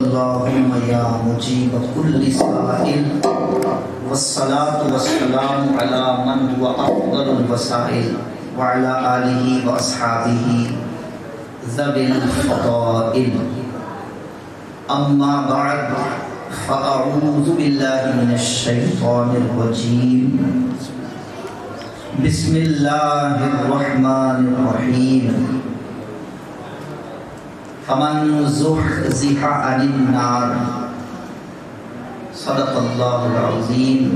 اللهم یا مجیب کل سائل والصلاة والسلام علی من هو افضل الوسائل وعلى آلہ واصحابہ ذوی الفضائل اما بعد فاعوذ باللہ من الشیطان الرجیم بسم اللہ الرحمن الرحیم فمن زحزح عن النار صدق اللہ العظیم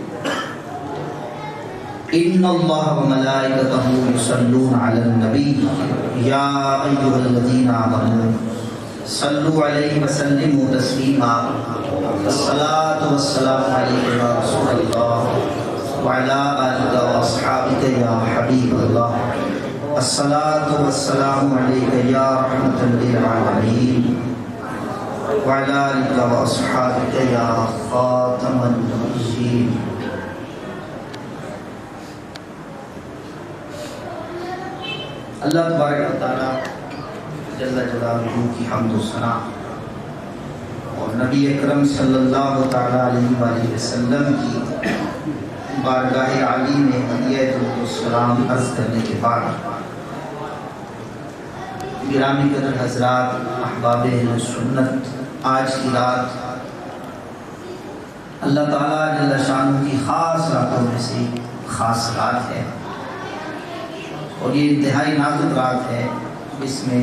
ان اللہ وملائکتہ یصلون علی النبی یا ایھا الذین آمنوا صلوا علیہ وسلموا تسلیما الصلاۃ والسلام علیک یا رسول اللہ وعلی آلک واصحابک یا حبیب اللہ الصلاۃ والسلام علیک یا رحمۃ للعالمین وعلی آلک واصحابک یا خاتم النبیین۔ اللہ تبارک و تعالیٰ جل جلالہ کی حمد و ثنا اور نبی اکرم صلی اللہ تعالیٰ علیہ وآلہ وسلم کی بارگاہ عالی میں ہدیہ درود و سلام عرض کرنے کے بعد گرامی قدر حضرات، احباب اہل سنت، آج کی رات اللہ تعالیٰ جل شانہ کی خاص راتوں میں سے خاص رات ہے اور یہ انتہائی نازک رات ہے۔ اس میں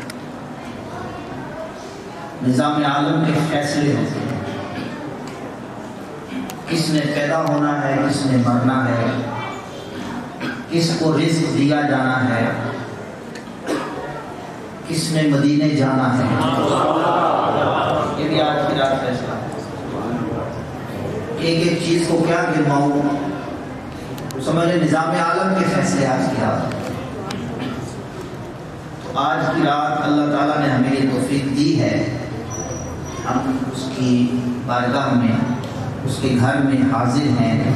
نظام عالم کے فیصلے ہوتے ہیں، کس نے پیدا ہونا ہے، کس نے مرنا ہے، کس کو رزق دیا جانا ہے، کس نے مدینے جانا ہے، یہ بھی آج کی رات فیصلہ ہے۔ ایک ایک چیز کو کیا گرماؤں، سمجھ لیں نظام عالم کے فیصلے آج کی رات۔ تو آج کی رات اللہ تعالیٰ نے ہمیں یہ توفیق دی ہے، ہم اس کی بارگاہ میں، اس کے گھر میں حاضر ہیں۔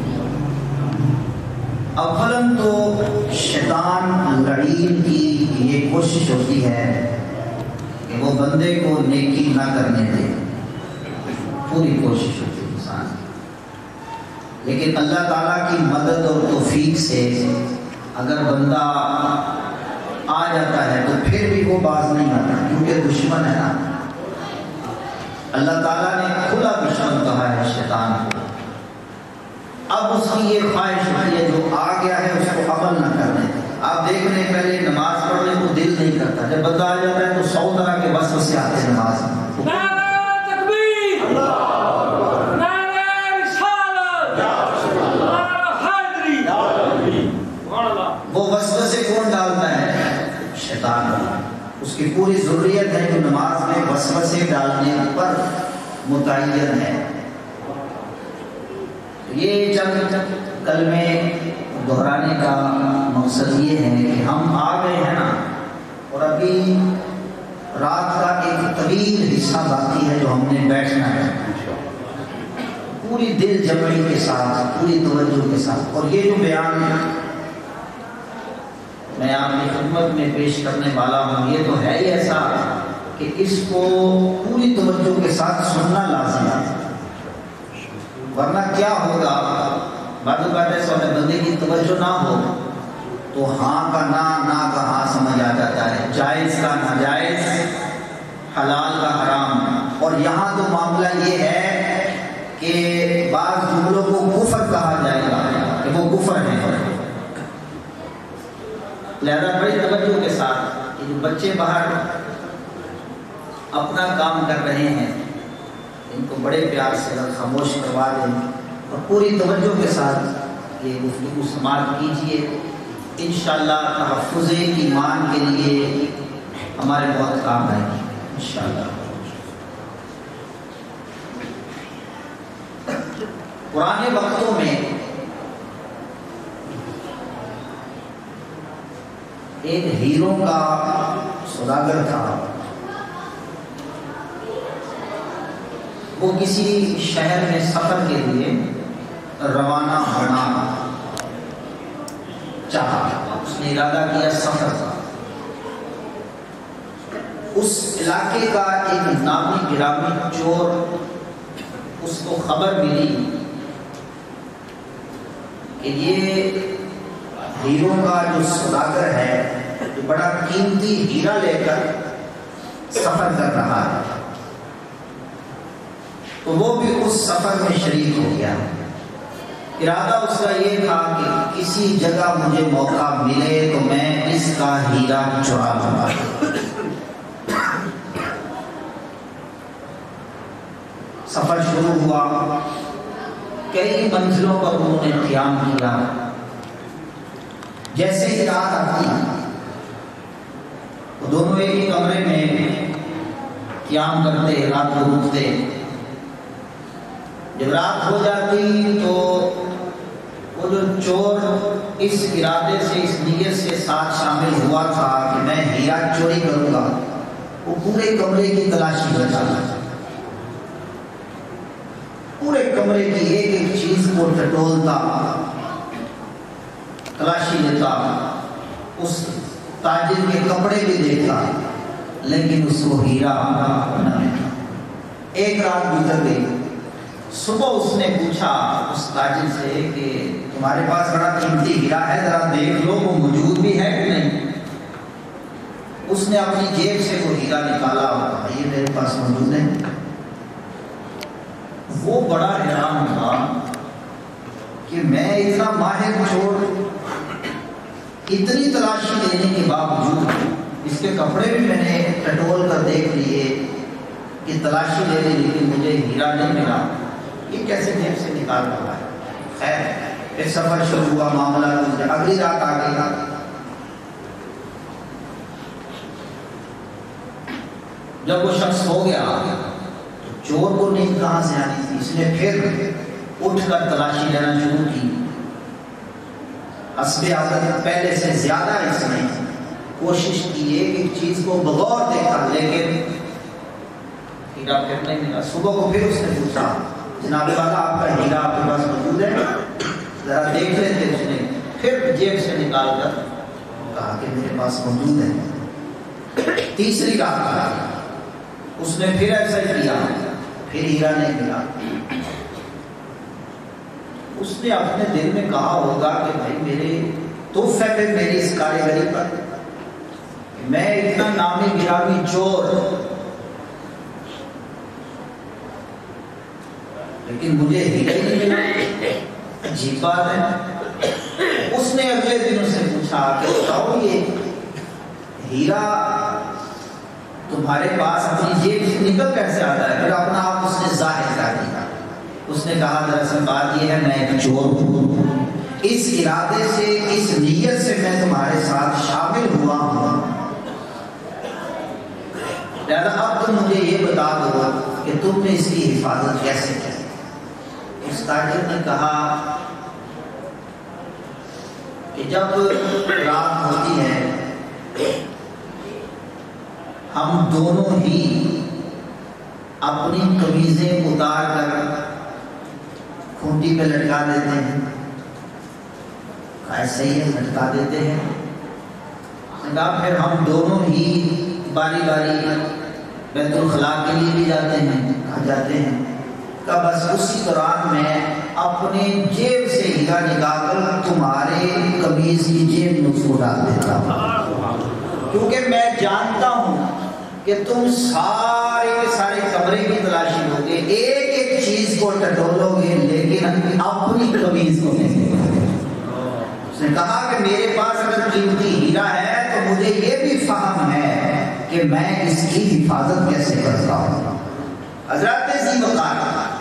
اولاً تو شیطان لعین کی یہ کوشش ہوتی ہے کہ وہ بندے کو نیکی نہ کرنے دے، پوری کوشش ہوتی ہے انسان، لیکن اللہ تعالیٰ کی مدد اور توفیق سے اگر بندہ آ جاتا ہے تو پھر بھی وہ باز نہیں آتا، کیونکہ دشمن ہے نا۔ اللہ تعالیٰ نے کھلا دشمن کہا ہے شیطان کو۔ اب اس کی یہ خواہش ہوتی ہے جو آ گیا ہے اس کو عمل نہ کرنے دے۔ آپ دیکھ رہے ہیں پہلے نماز پڑھنے کو دل نہیں کرتا، جب بندہ آ جاتا ہے تو 100 طرح کے وسوسے آتے ہیں نماز میں۔ وہ وسوسے کون ڈالتا ہے؟ شیطان۔ اس کی پوری ضروریت ہے کہ نماز میں وسوسے ڈالنے پر متعین ہے۔ یہ چند کلمے دہرانے کا مقصد یہ ہے کہ ہم آ گئے ہیں نا، اور ابھی رات کا ایک طویل حصہ باقی ہے جو ہم نے بیٹھنا ہے پوری دل جمعی کے ساتھ، پوری توجہ کے ساتھ۔ اور یہ جو بیان میں آپ کی خدمت میں پیش کرنے والا ہوں، یہ تو ہے ہی ایسا کہ اس کو پوری توجہ کے ساتھ سننا لازم ہے، ورنہ کیا ہوگا، بعض اوقات ایسا ہوتا ہے بندے کی توجہ نہ ہو تو ہاں کا نہ کا ہاں سمجھ آ جاتا ہے، جائز کا ناجائز، حلال کا حرام۔ اور یہاں تو معاملہ یہ ہے کہ بعض جملوں کو کفر کہا جائے گا کہ وہ کفر ہے۔ لہذا بڑی توجہ کے ساتھ جو بچے باہر اپنا کام کر رہے ہیں ان کو بڑے پیار سے خاموش کروا دیں اور پوری توجہ کے ساتھ یہ گفتگو سماعت کیجیے۔ انشاءاللہ تحفظ ایمان کے لیے ہمارے بہت کام آئے گی انشاءاللہ۔ پرانے وقتوں میں ایک ہیروں کا سوداگر تھا، وہ کسی شہر میں سفر کے لیے روانہ ہونا چاہا، اس نے ارادہ کیا سفر کا۔ اس علاقے کا ایک نامی گرامی چور، اس کو خبر ملی کہ یہ ہیروں کا جو سوداگر ہے، جو بڑا قیمتی ہیرا لے کر سفر کر رہا ہے، تو وہ بھی اس سفر میں شریک ہو گیا۔ ارادہ اس کا یہ تھا کہ کسی جگہ مجھے موقع ملے تو میں اس کا ہیرا چرا لوں۔ سفر شروع ہوا، کئی منزلوں پر انہوں نے قیام کیا۔ جیسے ہی رات آتی وہ دونوں ایک ہی کمرے میں قیام کرتے، رات کو رکتے۔ جب رات ہو جاتی تو وہ جو چور اس ارادے سے، اس نیت سے ساتھ شامل ہوا تھا کہ میں ہیرا چوری کروں گا، وہ پورے کمرے کی تلاشی کرتا، پورے کمرے کی ایک ایک چیز کو ٹٹولتا، تلاشی لیتا، اس تاجر کے کپڑے بھی دیکھتا، لیکن اس کو ہیرا نہ ملا۔ ایک رات گزر گئی، صبح اس نے پوچھا اس تاجر سے کہ تمہارے پاس بڑا قیمتی ہیرا ہے، ذرا دیکھ لو وہ موجود بھی ہے کہ نہیں۔ اس نے اپنی جیب سے وہ ہیرا نکالا اور کہا یہ میرے پاس موجود ہے۔ وہ بڑا حیران ہوا کہ میں اتنا ماہر چور، اتنی تلاشی لینے کے باوجود اس کے کپڑے بھی میں نے ٹٹول کر دیکھ لیے کہ تلاشی لے لی، لیکن مجھے ہیرا نہیں ملا، یہ کیسے جیب سے نکال رہا ہے۔ خیر پھر سفر شروع ہوا، معاملہ اگلی رات آ گئی۔ جب وہ شخص ہو گیا تو چور کو نیند کہاں سے آنی تھی، اس نے پھر اٹھ کر تلاشی لینا شروع کی۔ حسب عادت پہلے سے زیادہ اس نے کوشش کی، ایک ایک چیز کو بغور دیکھا، لیکن ہیرا پھر نہیں ملا۔ صبح کو پھر اس نے پوچھا جناب والا آپ کا ہیرا آپ کے پاس موجود ہے، ذرا دیکھ لیتے۔ اس نے پھر جیب سے نکال کر کہا کہ میرے پاس موجود ہے۔ تیسری رات اس نے پھر ایسا ہی کیا، پھر ہیرا نہیں ملا۔ اس نے اپنے دل میں کہا ہوگا کہ بھائی میرے تحفے پہ میری اس کاریگری پر، میں اتنا نامی گرامی چور، لیکن مجھے ہیرا ہی نہیں ملا، عجیب بات ہے۔ اس نے اگلے دن اس سے پوچھا کہ بتاؤ یہ ہیرا تمہارے پاس اپنی جیب سے نکل کیسے آتا ہے؟ پھر اپنا آپ اس نے ظاہر کر دیا۔ اس نے کہا دراصل بات یہ ہے میں ایک چور ہوں، اس ارادے سے، اس نیت سے میں تمہارے ساتھ شامل ہوا ہوں، لہذا اب تم مجھے یہ بتا دو کہ تم نے اس کی حفاظت کیسے کی۔ اس تاجر نے کہا کہ جب رات ہوتی ہے ہم دونوں ہی اپنی قمیضیں اتار کر کھوٹی پہ لٹکا دیتے ہیں۔ ایسے ہی لٹکا دیتے ہیں۔ پھر ہم دونوں ہی باری باری بیت الخلاء کے لیے بھی جاتے ہیں، کہاں جاتے ہیں، کہ بس اسی دوران میں اپنے جیب سے ہیرا نکال کر تمہارے قمیض کی جیب میں اس کو ڈال دیتا ہوں، کیونکہ میں جانتا ہوں کہ تم سارے کمرے کی تلاشی ہوگے، ایک ایک چیز کو ٹٹولو گے، لیکن اپنی قمیض کو نہیں۔ اس نے کہا کہ میرے پاس اگر قیمتی ہیرا ہے تو مجھے یہ بھی فہم ہے کہ میں اس کی حفاظت کیسے کرتا ہوں۔ حضرت ذی وقار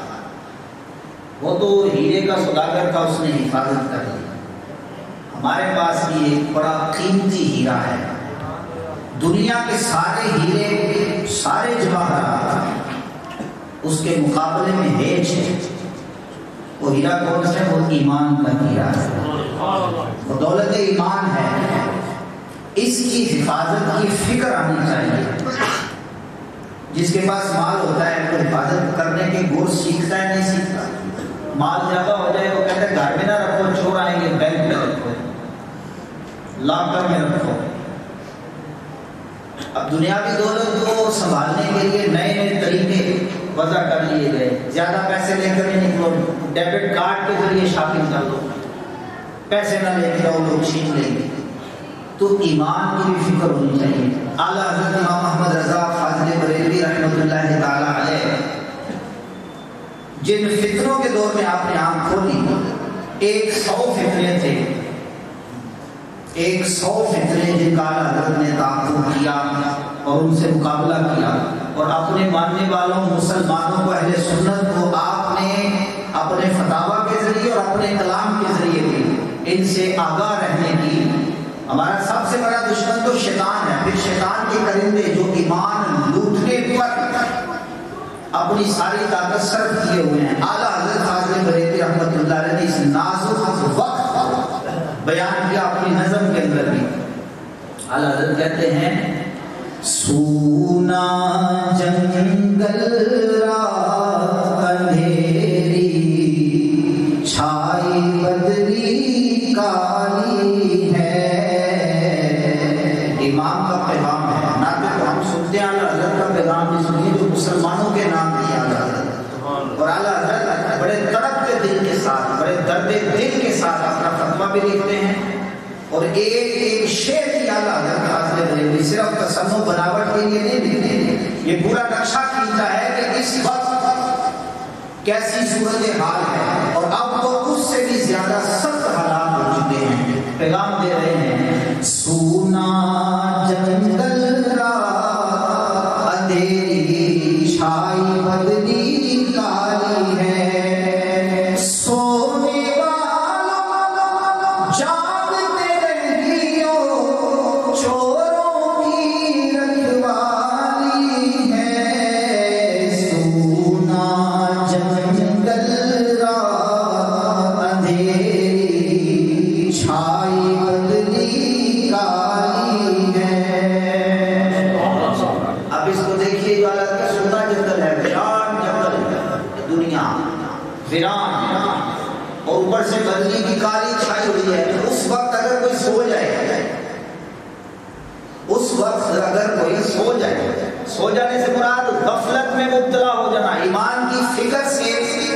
وہ تو ہیرے کا سوداگر تھا، اس نے حفاظت کر لی۔ ہمارے پاس بھی ایک بڑا قیمتی ہیرا ہے، دنیا کے سارے ہیرے، سارے جواہرات اس کے مقابلے میں ہیچ ہے۔ وہ ہیرا کون سے؟ وہ ایمان کا ہیرا ہے، وہ دولت ایمان ہے۔ اس کی حفاظت کی فکر آنی چاہیے۔ جس کے پاس مال ہوتا ہے وہ حفاظت کرنے کے گور سیکھتا ہے، نہیں سیکھتا۔ مال زیادہ ہو جائے وہ کہتے ہیں گھر میں نہ رکھو، چور آئیں گے، بینک میں رکھو، لاکر میں رکھو۔ اب دنیاوی دولت کو سنبھالنے کے لیے نئے نئے طریقے وضع کر لیے گئے. زیادہ پیسے لے کر نہیں نکلو, ڈیبٹ کارڈ کے ذریعے شاپنگ کر لو, پیسے نہ لے کے آؤ لوگ چھین لیں گے. تو ایمان کی بھی فکر ہونی چاہیے. اعلیٰ حضرت امام محمد رضا فاضل بریلوی رحمۃ اللہ تعالی علیہ جن فتنوں کے دور میں آپ نے آنکھ کھولی, 100 فتنے تھے, 100 فتنے جن کا اعلیٰ حضرت نے تعاقب کیا اور ان سے مقابلہ کیا, اور اپنے ماننے والوں مسلمانوں کو, اہل سنت کو آپ نے اپنے فتاوی کے ذریعے اور اپنے کلام کے ذریعے بھی ان سے آگاہ رہنے کی. ہمارا سب سے بڑا دشمن تو شیطان ہے, پھر شیطان کے کرندے جو ایمان لوٹنے پر اپنی ساری طاقت صرف کیے ہوئے ہیں. اعلیٰ حضرت فاضل بریلوی رحمۃ اللہ علیہ نے اس نازک وقت بیان کیا اپنی نظم کے اندر بھی. اعلیٰ حضرت کہتے ہیں سونا جنگل رات اندھیری چھائی بدری کالی ہے. امام کا پیغام ہے, نہ کہ ہم سنتے ہیں اعلیٰ حضرت کا پیغام بھی سنیے جو مسلمانوں کے نام دیا اعلیٰ حضرت, اور اعلیٰ حضرت بڑے تڑپتے دل کے ساتھ, بڑے درد دل کے ساتھ اپنا فتویٰ بھی لکھتے ہیں. اور ایک شعر کی اعلیٰ حضرت فاضل بریلوی صرف تصنع بناوٹ کے لیے نہیں لکھتے ہیں, یہ پورا نقشہ کھینچا ہے کہ اس وقت کیسی صورتحال ہے, اور اب تو اس سے بھی زیادہ سخت حالات ہو چکے ہیں. پیغام دے رہے ہیں سونا جنگل رات اندھیری چھائی بدری کالی ہے, سونے والوں جاگتے رہیو چوروں کی رکھوالی ہے. سونا جنگل رات اندھیری چھائی بدری کالی ہے. اب اس کو دیکھیے, عبادت کا سونا جنگل ہے, ویران جنگل ہے, دنیا ویران, اور اوپر سے بدلی کی کالی چھائی ہوئی ہے. اس وقت اگر کوئی سو جائے, اس وقت اگر کوئی سو جائے, سو جانے سے مراد غفلت میں مبتلا ہو جانا, ایمان کی فکر سے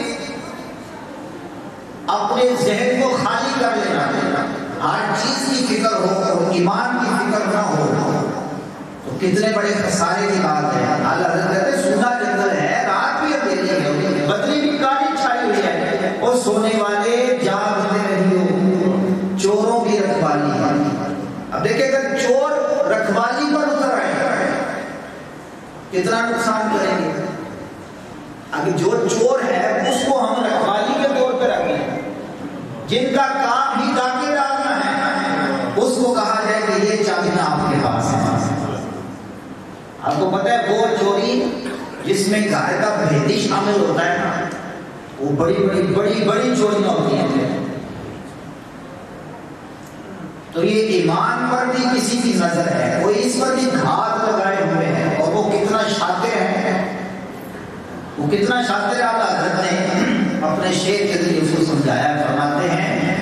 اپنے ذہن کو خالی کر لینا, ہر چیز کی فکر ہو اور ایمان کی فکر نہ ہو, تو کتنے بڑے خسارے کی بات ہے. اعلیٰ حضرت کہتے ہیں سونا جنگل ہے, رات بھی اندھیری ہے, بدلی بھی کالی چھائی ہوئی ہے, اور سونے والے جاگتے رہیو چوروں کی رکھوالی ہے. اب دیکھیں اگر چور رکھوالی پر اتر آئے کتنا نقصان کریں گے. اگر جو چور ہے اس کو ہم رکھوالی کے طور پہ رکھیں, جن کا کام ہی ڈاکے ڈالنا ہے, اس کو کہا جائے کہ یہ چابیاں آپ کے پاس ہیں. آپ کو پتہ ہے وہ چوری جس میں گھر کا بھیدی شامل ہوتا ہے نا, وہ بڑی چوریاں ہوتی ہیں. تو یہ ایمان پر بھی کسی کی نظر ہے, کوئی اس پر بھی گھات لگائے ہوئے ہیں, اور وہ کتنا شاطر ہے, وہ کتنا شاطر. اعلیٰ حضرت نے اپنے شعر کے ذریعے اس کو سمجھایا, فرماتے ہیں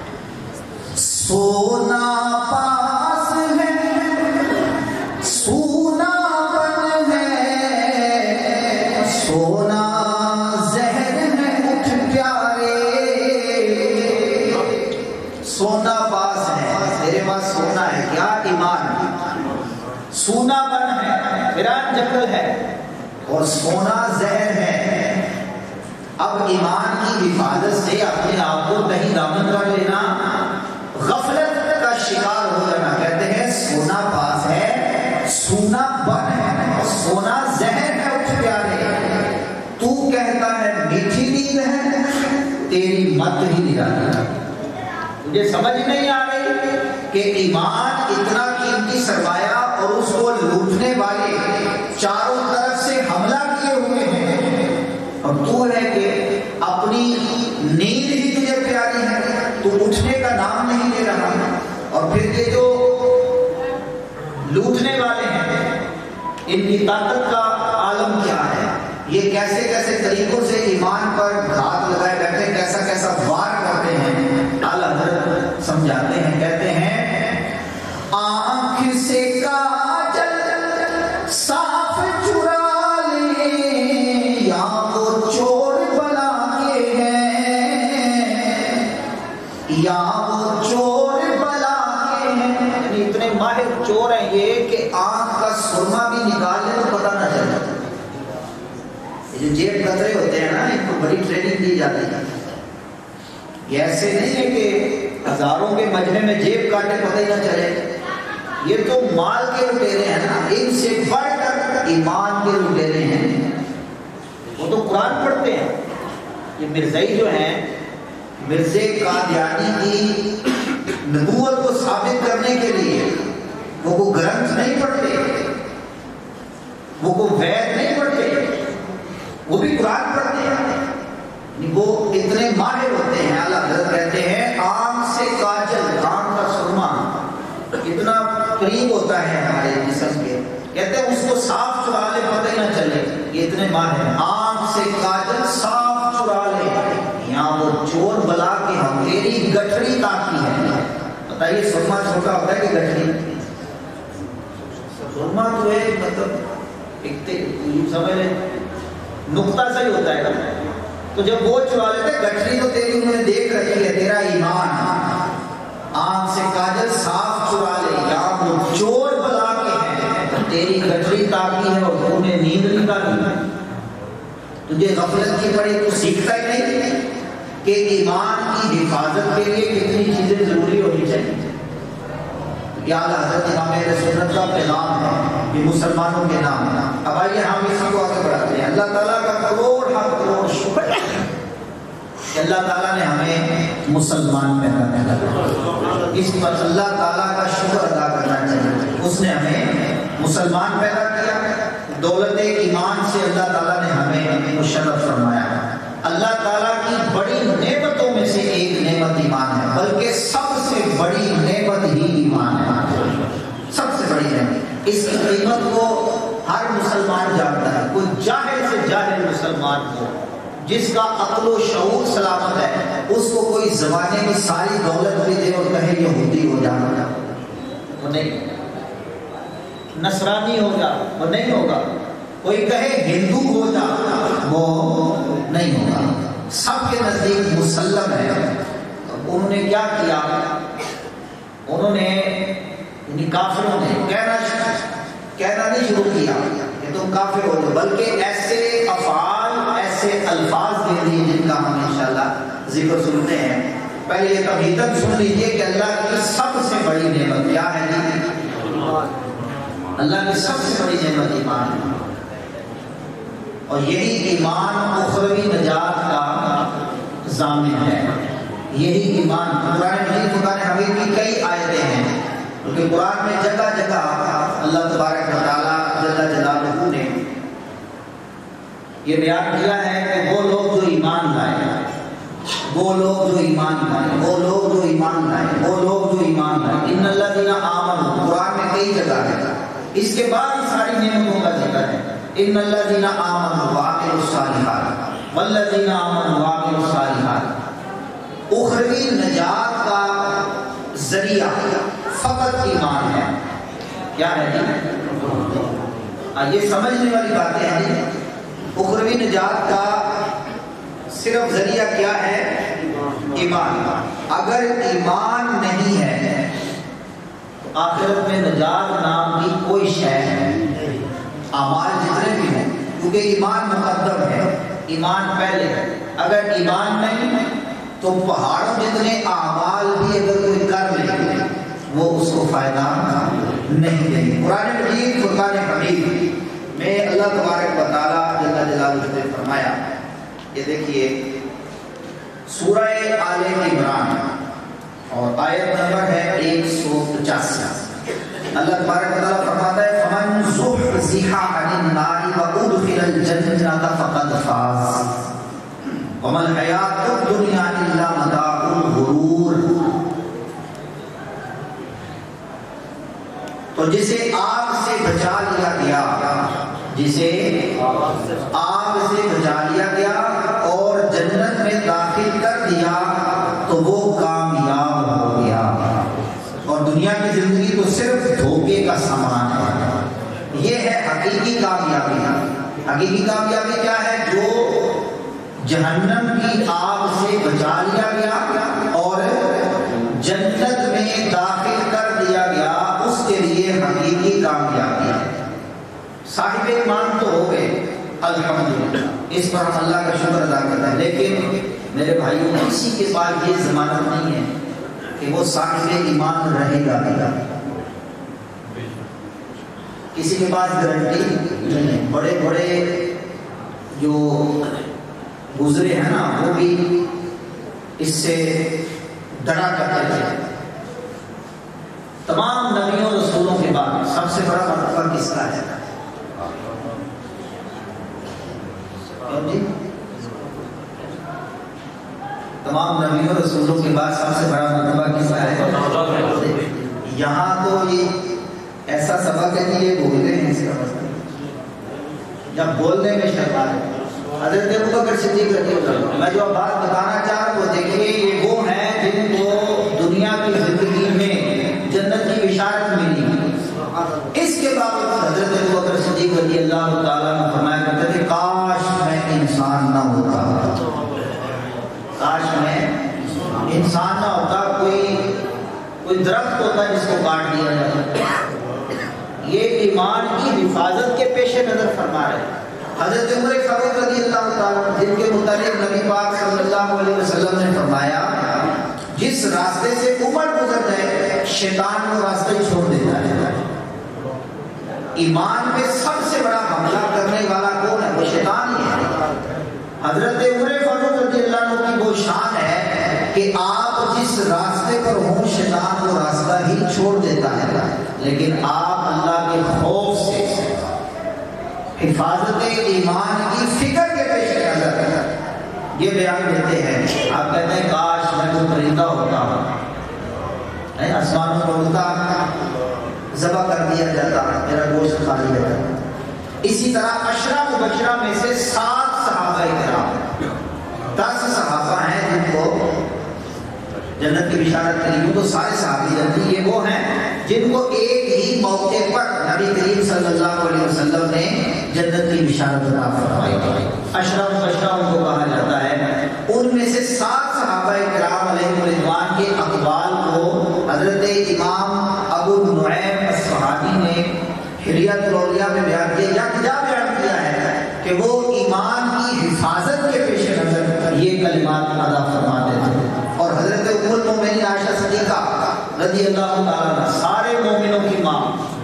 سونا پاس ہے سونا بن ہے, سونا زہر ہے اٹھ پیارے. سونا پاس ہے, تیرے پاس سونا ہے کیا, ایمان. سونا بن ہے, ویران جنگل ہے, اور سونا زہر ہے. اب ایمان کی حفاظت سے اپنے آپ کو کہیں دامن کر لینا, غفلت کا شکار ہو جانا. کہتے ہیں سونا پاس ہے, سونا بن ہے, اور سونا زہر ہے اٹھ پیارے. تو کہتا ہے میٹھی نیند ہے, تیری مت ہی نرالی. مجھے سمجھ نہیں آ رہی کہ ایمان اتنا قیمتی سرمایہ, اور اس کو لوٹنے والے چاروں طرف سے حملہ کیے ہوئے ہیں, اور تو ہے کہ اپنی نیند ہی تجھے پیاری ہے, تو اٹھنے کا نام نہیں لے رہا. اور پھر یہ جو لوٹنے والے ہیں, ان کی طاقت کا عالم کیا ہے, یہ کیسے کیسے طریقوں سے ایمان پر گھات لگائے بیٹھے, کیسا کیسا وار کرتے ہیں. اعلیٰ حضرت سمجھاتے ہیں, کہتے ہیں آنکھ سے کاجل یہ ایسے نہیں ہے کہ ہزاروں کے مجمع میں جیب کاٹے پتہ ہی نہ چلے. یہ تو مال کے لٹیرے ہیں نا، ان سے بڑھ کر ایمان کے لٹیرے ہیں. وہ تو قرآن پڑھتے ہیں. یہ مرزائی جو ہیں، مرزے قادیانی کی نبوت کو ثابت کرنے کے لیے وہ کو گرنتھ نہیں پڑھتے، وہ کو وید نہیں پڑھتے، وہ بھی قرآن پڑھتے ہیں. وہ اتنے ماہر ہوتے ہیں. اعلیٰ حضرت کہتے ہیں آنکھ سے کاجل، آنکھ کا سرما اتنا قریب ہوتا ہے ہمارے جسم کے، کہتے ہیں اس کو صاف چرا لے پتہ ہی نہ چلے. یہ اتنے ماہر ہیں. آنکھ سے کاجل صاف چرا لے، یہاں وہ چور بلا کے ہم تیری گٹھڑی تاکی ہے. بتائیے سرما چھوٹا ہوتا ہے کہ گٹھڑی؟ سرما تو ہے مطلب ایک سمجھ لیں نقطہ سا ہی ہوتا ہے نا. تو جب وہ چرا لیتے، گٹھڑی تو تیری انہوں نے دیکھ رکھی ہے، تیرا ایمان. آنکھ سے کاجل صاف چرا لے، یا وہ چور بلا کے ہیں، تیری گٹھڑی تاکی ہے اور تو نے نیند نہیں تاکی. تجھے غفلت کی پڑی، تو سیکھتا ہی نہیں کہ ایمان کی حفاظت کے لیے کتنی چیزیں ضروری ہونی چاہیے. یا حضرت امام اہل سنت کا پیغام ہے یہ مسلمانوں کے نام. اب آئیے ہم اسی کو آگے بڑھاتے ہیں. اللہ تعالیٰ کا کروڑ شکر کہ اللہ تعالیٰ نے ہمیں مسلمان پیدا کیا. اس پر اللہ تعالیٰ کا شکر ادا کرنا چاہیے. اس نے ہمیں مسلمان پیدا کیا. دولت ایمان سے اللہ تعالیٰ نے ہمیں مشرف فرمایا. اللہ تعالیٰ کی بڑی نعمتوں میں سے ایک نعمت ایمان ہے، بلکہ سب سے بڑی نعمت ہی ایمان ہے. سب سے بڑی نعمت. اس کی قیمت کو ہر مسلمان جانتا ہے. کوئی جاہل سے جاہل مسلمان کو جس کا عقل و شعور سلامت ہے، اس کو کوئی زمانے کی ساری دولت بھی دے اور کہے یہودی ہو جانا، وہ نہیں. نصرانی ہو جا، وہ نہیں ہوگا. کوئی کہے ہندو ہو جا، وہ نہیں ہوگا. سب کے نزدیک مسلم ہے. انہوں نے کیا کیا؟ انہوں نے کافروں نے کہنا نہیں شروع کیا کہ تم کافر ہو جاؤ، بلکہ ایسے افعال، ایسے الفاظ دے دیے جن کا ہم انشاءاللہ ذکر سنتے ہیں. پہلے یہ تمہیدن سن لیجیے کہ اللہ کی سب سے بڑی نعمت کیا ہے جی؟ اللہ کی سب سے بڑی نعمت ایمان ہے. اور یہی ایمان اخروی نجات کا ضامن ہے. یہی ایمان قرآن مجید فرقان حمید کی کئی آیتیں ہیں، کیونکہ قرآن میں جگہ جگہ اللہ تبارک و تعالیٰ جل جلالہ نے یہ بیان کیا ہے کہ وہ لوگ جو ایمان لائے، وہ لوگ جو ایمان لائے، وہ لوگ جو ایمان لائے، وہ لوگ جو ایمان لائے. ان الذین آمنوا قرآن میں کئی جگہ ہے. اس کے بعد ساری نعمتوں کا ذکر ہے. ان الذین آمنوا وعملوا الصالحات والذین آمنوا وعملوا الصالحات. اخروی نجات کا ذریعہ فقط ایمان ہے. کیا ہے جی؟ یہ سمجھنے والی باتیں ہیں. اخروی نجات کا صرف ذریعہ کیا ہے؟ ایمان. اگر ایمان نہیں ہے تو آخرت میں نجات نام کی کوئی شے نہیں. اعمال جتنے بھی ہیں، کیونکہ ایمان مقدم ہے، ایمان پہلے ہے. اگر ایمان نہیں تو پہاڑوں جتنے اعمال بھی اگر کوئی کر لے وہ اس کو فائدہ نہیں دیں گے. قرآن مجید فرقان حمید میں اللہ تبارک و تعالیٰ جل جلالہ نے فرمایا، یہ دیکھیے سورہ آل عمران اور آیت نمبر ہے 185. اللہ تبارک و تعالیٰ فرماتا ہے فمن زحزح عن النار وادخل الجنة فقد فاز وما الحیات الدنیا الا متاع الغرور. تو جسے آگ سے بچا لیا گیا، جسے آگ سے بچا لیا گیا اور جنت میں داخل کر دیا تو وہ کامیاب ہو گیا. اور دنیا کی زندگی تو صرف دھوکے کا سامان ہے. یہ ہے حقیقی کامیابی. حقیقی کامیابی کیا ہے؟ جو جہنم کی آگ سے بچا لیا گیا اور جنت میں داخل کر دیا گیا، اس کے لیے حقیقی کامیابی ہے. صاحب ایمان تو ہو گئے الحمدللہ، اس پر ہم اللہ کا شکر ادا کرتے ہیں. لیکن میرے بھائیوں کسی کے پاس یہ ضمانت نہیں ہے کہ وہ صاحب ایمان رہے گا کسی کے پاس گارنٹی نہیں ہے. بڑے بڑے جو گزرے ہیں نا وہ بھی اس سے ڈرا کرتے تھے. تمام نبیوں رسولوں کے بعد سب سے بڑا مرتبہ کس کا ہے؟ تمام نبیوں رسولوں کے بعد سب سے بڑا مرتبہ کس کا ہے؟ یہاں تو یہ ایسا سبق ہے کہ یہ بول رہے ہیں اس کا مطلب جب بولنے میں شرما ہے. حضرت ابوبکر صدیق رضی اللہ عنہ، میں جو بات بتانا چاہ رہا ہوں دیکھیے یہ وہ ہیں جن کو دنیا کی زندگی میں جنت کی بشارت ملی. اس کے باوجود حضرت ابوبکر صدیق رضی اللہ تعالیٰ نے فرمایا کرتے تھے کاش میں انسان نہ ہوتا، کاش میں انسان نہ ہوتا، کوئی درخت ہوتا جس کو کاٹ دیا جاتا. یہ ایمان کی حفاظت کے پیش نظر فرما رہے ہیں. حضرت عمر فاروق رضی اللہ تعالیٰ جن کے متعلق نبی پاک صلی اللہ علیہ وسلم نے فرمایا جس راستے سے عمر گزر جائے شیطان وہ راستہ ہی چھوڑ دیتا ہے. ایمان پہ سب سے بڑا حملہ کرنے والا کون ہے؟ وہ شیطان ہی ہے. حضرت عمر فاروق رضی اللہ عنہ کی وہ شان ہے کہ آپ جس راستے پر ہوں شیطان وہ راستہ ہی چھوڑ دیتا ہے، لیکن آپ اللہ کے خوف سے حفاظت ایمان کی فکر کے پیش نظر یہ بیان دیتے ہیں. آپ کہتے ہیں کاش میں تو پرندہ ہوتا آسمان پر اڑتا ذبح کر دیا جاتا میرا گوشت کھا لیا جاتا. اسی طرح عشرہ مبشرہ میں سے 7 صحابہ کرام 10 صحابہ ہیں جن کو جنت کی بشارت کری. تو سارے صحابی جنتی یہ وہ ہیں جن کو ایک ہی موقع پر نبی کریم صلی اللہ علیہ وسلم نے جنت کی بشارت عطا فرمائی. عشرہ مبشرہ ان کو کہا جاتا ہے. ان میں سے 7 صحابہ کرام علیہ رضوان کے اقوال کو حضرت امام ابو نعیم اصفہانی نے حلیۃ الاولیاء میں بیان کیا یا کیا بیان کیا ہے کہ وہ ایمان کی حفاظت کے پیش نظر یہ کلمات ادا فرماتے تھے. اور حضرت ام المؤمنین عائشہ صدیقہ رضی اللہ تعالیٰ عنہ سارے مومنوں کی ماں،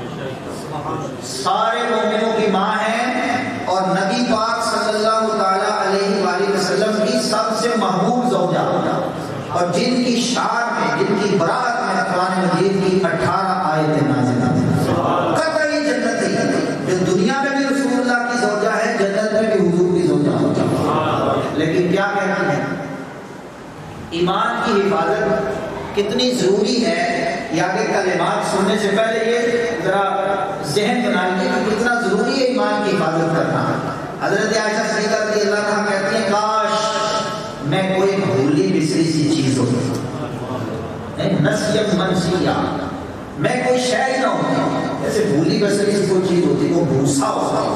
سارے مومنوں کی ماں ہیں اور نبی پاک صلی اللہ تعالیٰ علیہ وآلہ وسلم کی سب سے محبوب زوجہ اور جن کی شان میں جن کی برات میں قرآن مجید کی 18 آیتیں نازل ہیں. قطعی جنتی جو دنیا میں بھی رسول اللہ کی زوجہ ہے جنت میں بھی حضور کی زوجہ ہوتی. لیکن کیا کہنا ہے ایمان کی حفاظت کتنی ضروری ہے یہ آگے کلمات سننے سے پہلے یہ ذرا ذہن بنا لیجیے کہ کتنا ضروری ہے ایمان کی حفاظت کرنا. حضرت عائشہ صدیقہ رضی اللہ عنہا کہتی ہیں کاش میں کوئی بھولی بسری سی چیز ہوتی نسیت منسیہ میں کوئی شے نہ ہوتی جیسے بھولی بسری سی کوئی چیز ہوتی وہ بھوسا ہوتا.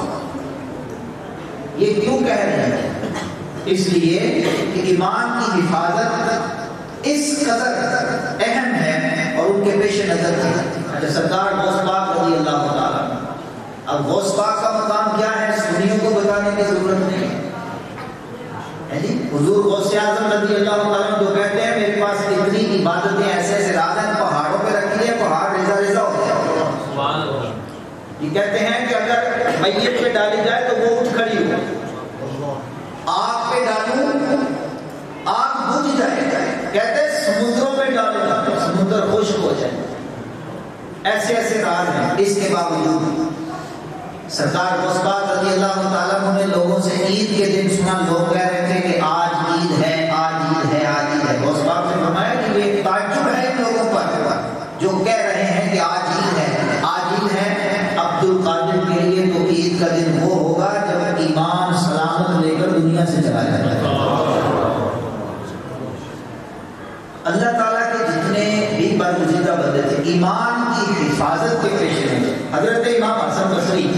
یہ کیوں کہہ رہے ہیں؟ اس لیے کہ ایمان کی حفاظت اس قدر اہم ہے اور ان کے پیش نظر تھی. سرکار غوث پاک رضی اللہ تعالیٰ. اب غوث پاک کا مقام کیا ہے سنیوں کو بتانے کی ضرورت نہیں ہے جی. حضور غوث اعظم رضی اللہ تعالیٰ جو کہتے ہیں میرے پاس اتنی عبادتیں ایسے ایسے رات ہیں پہاڑوں پہ رکھی ہے پہاڑ ریزہ ریزہ ہوتے ہیں. یہ کہتے ہیں کہ اگر میت پہ ڈالی جائے تو وہ اٹھ کھڑی ہو، آگ پہ ڈالوں آگ بجھ جائے. کہتے ہیں سمندروں پہ ڈالوں سمندر خشک ہو جائے. ایسے ایسے راز ہیں. اس کے باوجود سرکار غوث پاک رضی اللہ تعالیٰ نے لوگوں سے عید کے دن سنا لوگ کہہ رہے تھے کہ آج عید ہے آج عید ہے آج عید ہے. غوث پاک نے فرمایا کہ یہ تعجب ہے ان لوگوں پر جو کہہ رہے ہیں کہ آج عید ہے آج عید ہے. عبد القادر کے لیے تو عید کا دن وہ ہوگا جب ایمان سلامت لے کر دنیا سے چلا جائے گا. اللہ تعالیٰ کے جتنے بھی برگزیدہ بندے تھے ایمان کی حفاظت کے پیش نظر حضرت امام حسن بصری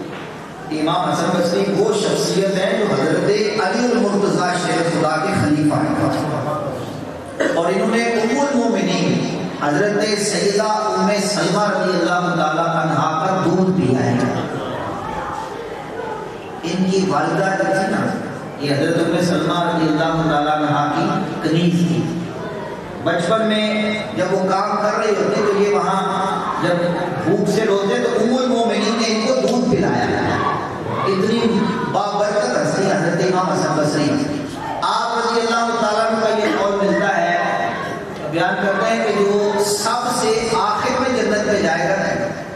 وہ شخصیت ہے جو حضرت علی المرتضیٰ شیر خدا کے خلیفہ ہیں اور انہوں نے ام المومنین حضرت سیدہ ام سلمہ رضی اللہ تعالیٰ عنہا کا دودھ پیا ہے. ان کی والدہ جو تھی نا یہ حضرت ام سلمہ رضی اللہ تعالیٰ عنہا کی کنیز تھی. بچپن میں جب وہ کام کر رہے ہوتے تو یہ وہاں جب بھوک سے روتے تو ام المومنین نے ان کو دودھ پلایا. اتنی بابرکت ہستی حضرت امام حسن بصری. آپ رضی اللہ تعالیٰ عنہ کا یہ قول ملتا ہے، بیان کرتے ہیں کہ جو سب سے آخر میں جنت میں جائے گا،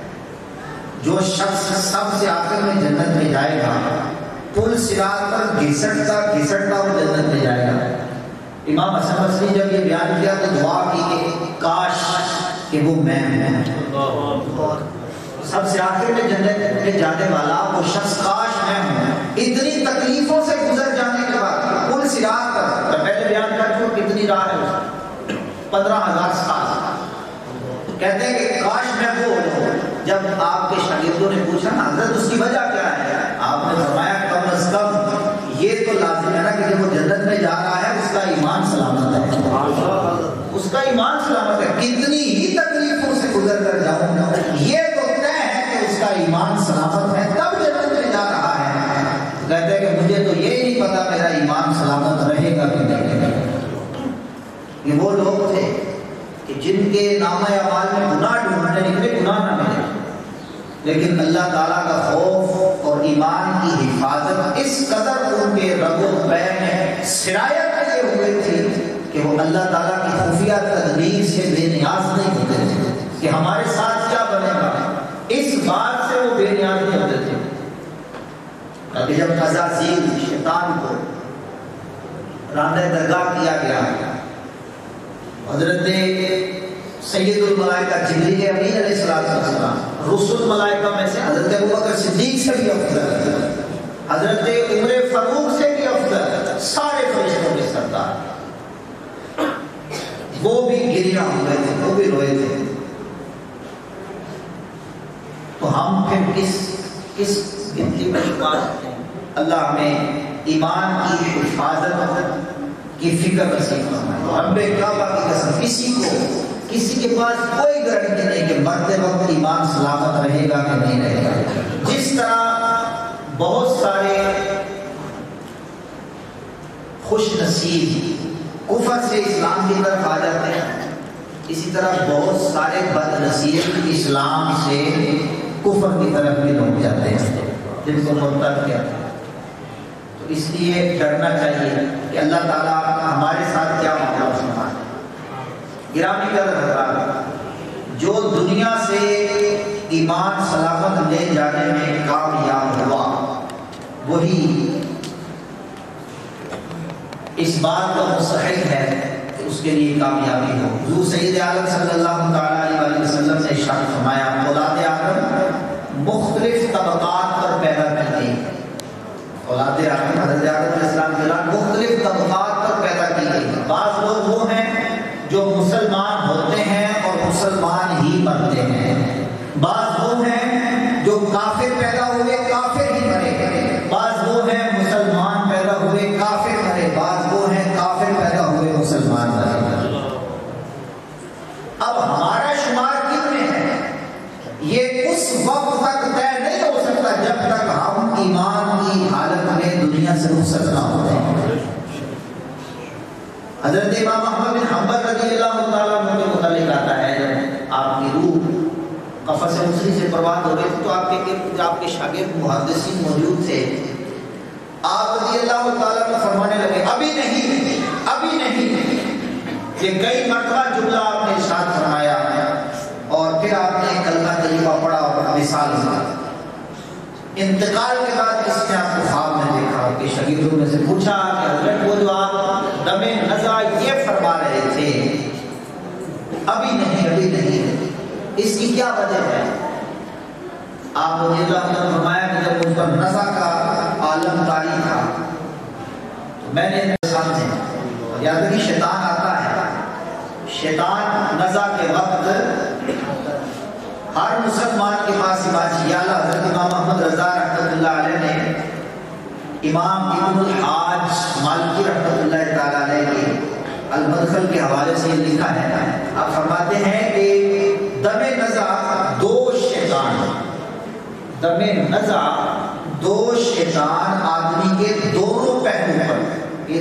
جو شخص سب سے آخر میں جنت میں جائے گا، پل صراط پر گھسٹتا گھسٹتا وہ جنت میں جائے گا. امام حسن بصری جب یہ بیان کیا تو دعا کی کہ کاش کہ وہ میں ہوں، سب سے آخر میں جنت میں جانے والا وہ شخص کاش میں ہوں. اتنی تکلیفوں سے گزر جانے کے بعد پل صراط پر، پہلے بیان کر چکا کتنی راہ ہے، 15,000 سال. کہتے ہیں کہ کاش میں وہ ہوں. جب آپ کے شاگردوں نے پوچھا نا حضرت اس کی وجہ کیا ہے، آپ نے فرمایا کم از کم یہ تو لازم ہے نا کہ جب وہ جنت میں جا رہا ہے اس کا ایمان سلامت ہے، اس کا ایمان سلامت ہے. کتنی ہی تکلیفوں سے گزر کر جاؤں گا، یہ تو طے ہے کہ اس کا ایمان سلامت ہے، تب جنت میں جا رہا ہے. کہتے ہیں کہ مجھے تو یہ نہیں پتا میرا ایمان سلامت رہے گا کہ نہیں رہے گا. یہ وہ لوگ تھے کہ جن کے نامہ اعمال میں گناہ ڈھونڈنے نکلے، گناہ نہ ملے، لیکن اللہ تعالیٰ کا خوف اور ایمان کی حفاظت اس قدر ان کے رگ و پے میں سرایت کیے ہوئے تھی کہ وہ اللہ تعالیٰ کی خفیہ تدبیر سے بے نیاز نہیں ہوتے تھے کہ ہمارے ساتھ کیا بنے گا. اس بات سے وہ بے نیاز نہیں ہوتے تھے. کہ جب عزازیل شیطان کو راندہ درگاہ کیا گیا، حضرت سید الملائکہ جبریل امین علیہ السلام رسول ملائکہ میں سے حضرت ابوبکر صدیق سے بھی افضل، حضرت عمر فاروق سے بھی افضل، سارے فرشتوں کے سردار، وہ بھی گریہ ہوئے تھے، وہ بھی روئے تھے. تو ہم پھر کس گنتی میں شمار ہیں. اللہ ہمیں ایمان کی حفاظت کی فکر نصیب فرمائے. رب کعبہ کی قسم کسی کے پاس کوئی گارنٹی نہیں کہ مرتے وقت ایمان سلامت رہے گا کہ نہیں رہے گا. جس طرح بہت سارے خوش نصیب کفر سے اسلام کی طرف آ جاتے ہیں، اسی طرح بہت سارے بد نصیب اسلام سے کفر کی طرف بھی لوٹ جاتے ہیں جن کو مرتد کیا. تو اس لیے ڈرنا چاہیے کہ اللہ تعالیٰ ہمارے ساتھ کیا معاملہ فرمائے. گرامی قدر حضرات، جو دنیا سے ایمان سلامت لے جانے میں کامیاب ہوا وہی اس بات کا مستحق ہے کہ اس کے لیے کامیابی ہو. حضور سید عالم صلی اللہ تعالیٰ علیہ وسلم نے ارشاد فرمایا، اولاد آدم مختلف طبقات پر پیدا کی گئی. اولاد آدم حضرت آدم علیہ السلام کے بعد مختلف طبقات پر پیدا کی گئی. بعض لوگ وہ ہیں جو مسلمان ہوتے ہیں اور مسلمان ہی مرتے ہیں، بعض وہ ہیں جو کافر پیدا ہوئے کافر ہی مرے، بعض وہ ہیں مسلمان پیدا ہوئے کافر مرے، بعض وہ ہیں کافر پیدا ہوئے مسلمان مرے. اب ہمارا شمار کن میں ہے یہ اس وقت تک طے نہیں ہو سکتا جب تک ہم ایمان کی حالت میں دنیا سے رخصت نہ ہوتے ہیں. حضرت امام احمد بن حنبل رضی اللہ تعالیٰ عنہ کے متعلق آتا ہے، جب آپ کی روح قفص مصری سے پرواز ہو رہی تھی تو آپ کے شاگرد محدثین موجود تھے. آپ رضی اللہ تعالیٰ عنہ فرمانے لگے ابھی نہیں. یہ کئی مرتبہ جملہ آپ نے ارشاد فرمایا اور پھر آپ نے کلمہ طیبہ پڑھا اور مثال دی. انتقال کے بعد اس نے آپ کو خواب میں دیکھا کہ شاگردوں میں سے پوچھا کہ حضرت وہ جو آپ دم نزع یہ فرما رہے تھے ابھی نہیں اس کی کیا وجہ ہے؟ آپ رضی اللہ عنہ فرمایا کہ جب مجھ پر نزع کا عالم طاری تھا تو میں نے سامنے یاد رکھی شیطان آتا ہے، شیطان نزع کے وقت ہر مسلمان کے پاس عبادت یا اللہ. حضرت امام محمد رضا رحمۃ اللہ علیہ نے امام ابن الحاج مالکی رحمۃ اللہ تعالیٰ علیہ کے المدخل کے حوالے سے لکھا ہے. آپ فرماتے ہیں کہ دم نزع دو شیطان آدمی کے دونوں پہلو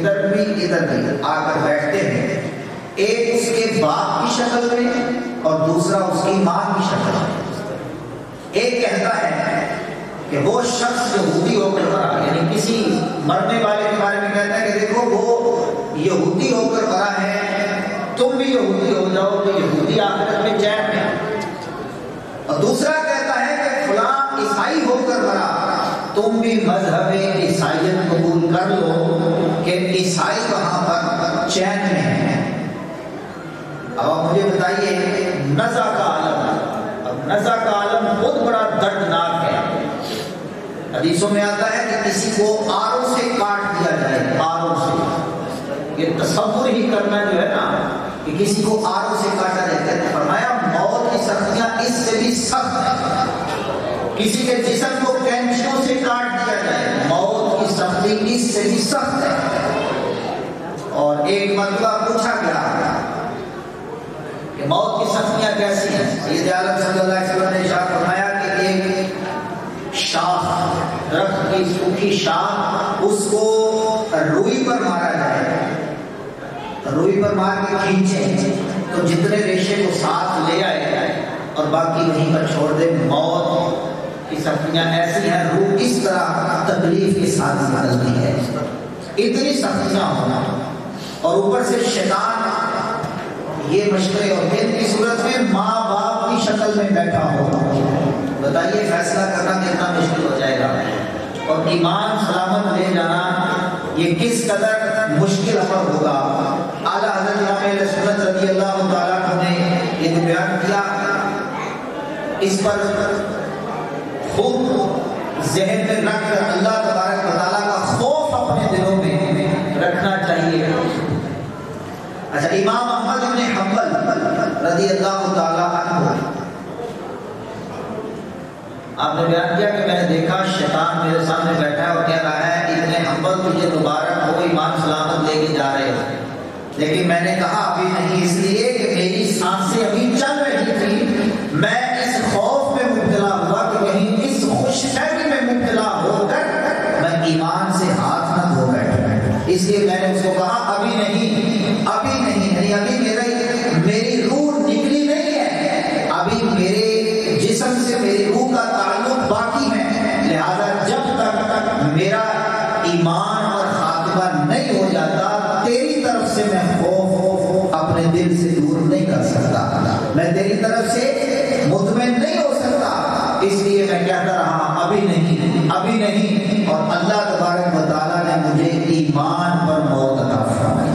ادھر بھی ادھر بھی آ کر بیٹھتے ہیں، ایک اس کے باپ کی شکل میں اور دوسرا اس کی ماں کی شکل میں۔ ایک کہتا ہے کہ وہ شخص جو یہودی ہو کر مرا، یعنی کسی مرنے والے کے بارے میں کہتا ہے کہ دیکھو وہ یہودی ہو کر مرا ہے، تم بھی یہودی ہو جاؤ تو یہودی آخرت میں چین ہے۔ اور دوسرا کہتا ہے کہ فلاں عیسائی ہو کر مرا، تم بھی مذہب عیسائیت قبول کر لو کہ عیسائی وہاں پر چین میں ہے۔ اب آپ مجھے بتائیے نزع کا عالم، اب نزع کا عالم بہت بڑا دردناک ہے۔ حدیثوں میں آتا ہے کہ کسی کو آروں سے کاٹ دیا جائے، آروں سے، یہ تصور ہی کرنا جو ہے نا کہ کسی کو آروں سے کاٹا جاتا ہے، فرمایا موت کی سختیاں اس سے بھی سخت ہیں۔ کسی کے جسم کو کینچیوں سے کاٹ دیا جائے، موت کی سختی اس سے بھی سخت ہے۔ اور ایک مرتبہ پوچھا گیا کہ موت کی سختیاں کیسی ہیں؟ سید عالم صلی اللہ علیہ وسلم نے ارشاد فرمایا کہ ایک شاخ، درخت کی سوکھی شاخ، اس کو روئی پر مارا جائے، روئی پر مار کے کھینچے تو جتنے ریشے کو ساتھ لے آئے اور باقی وہیں پر چھوڑ دے۔ موت کی سختیاں ایسی ہیں، روح اس طرح تکلیف کے ساتھ نکلتی ہے، اتنی سختیاں ہونا، اور اوپر سے شیطان یہ مشورے اور دن کی صورت میں ماں باپ کی شکل میں بیٹھا ہو، بتائیے فیصلہ کرنا کتنا مشکل ہو جائے گا، اور ایمان سلامت لے جانا یہ کس قدر مشکل امر ہوگا۔ اعلیٰ حضرت امام اہل سنت رضی اللہ تعالیٰ عنہ نے یہ جو بیان کیا، اس پر خوب ذہن میں رکھ کر اللہ تبارک و تعالیٰ کا خوف اپنے دلوں میں رکھنا چاہیے۔ اچھا، امام احمد بن حنبل رضی اللہ تعالیٰ عنہ، آپ نے بیان کیا کہ میں نے دیکھا شیطان میرے سامنے بیٹھا ہے اور کہہ رہا ہے ابن حنبل تجھے مبارک ہو، ایمان سلامت لے کے جا رہے ہو، لیکن میں نے کہا ابھی نہیں، اس لیے کہ میری سانسیں ابھی چل رہی تھی، میں اس خوف میں مبتلا ہوا کہ کہیں اس خوش فہمی میں مبتلا ہو کر میں ایمان سے ہاتھ نہ دھو بیٹھوں، اس لیے میں نے اس کو کہا ابھی نہیں، ابھی نہیں، یعنی ابھی میری روح نکلی نہیں ہے، ابھی میرے جسم سے میری روح کا تعلق باقی ہے، لہذا جب تک میرا ایمان اور خاتمہ نہیں ہو جاتا تیری طرف سے میں خوف اپنے دل سے دور نہیں کر سکتا، میں تیری طرف سے مطمئن نہیں ہو سکتا، اس لیے میں کہتا رہا ابھی نہیں، ابھی نہیں، اور اللہ تبارک و تعالیٰ نے مجھے ایمان پر موت عطا فرمائی۔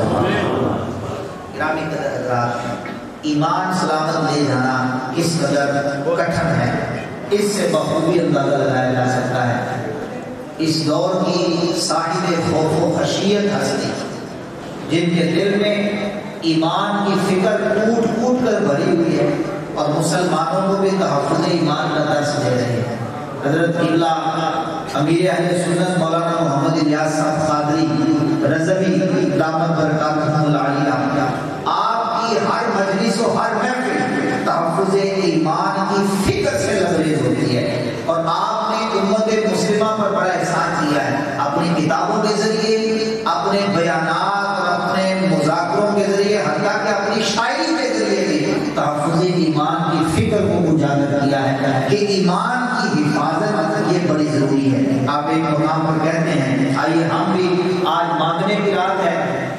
گرامی قدر حضرات، ایمان سلامت لے جانا کس قدر کٹھن ہے، اس سے بخوبی اندازہ لگایا جا سکتا ہے۔ اس دور کی صاحب خوف و خشیت ہستی جن کے دل میں ایمان کی فکر ٹوٹ ٹوٹ کر بھری ہوئی ہے اور مسلمانوں کو بھی تحفظ ایمان کا درس دے رہے ہیں، حضرت قبلہ امیر اہل سنت مولانا محمد الیاس صاحب قادری رضوی دامت برکاتہ العالیہ، آپ کی ہر مجلس و ہر محفل تحفظ ایمان کی فکر سے لبریز ہوتی ہے، اور آپ نے امت مسلمہ پر بڑا احسان کیا ہے، اپنی کتابوں کے ذریعے، اپنے بیانات اور اپنے مذاکروں کے ذریعے، حتیٰ کہ اپنی شاعری کے ذریعے بھی تحفظ ایمان کی فکر کو اجاگر کیا ہے کہ ایمان کی حفاظت یہ بڑی ضروری ہے۔ آپ ایک مقام پر کہتے ہیں، آئیے ہم بھی آج مانگنے کی رات ہے،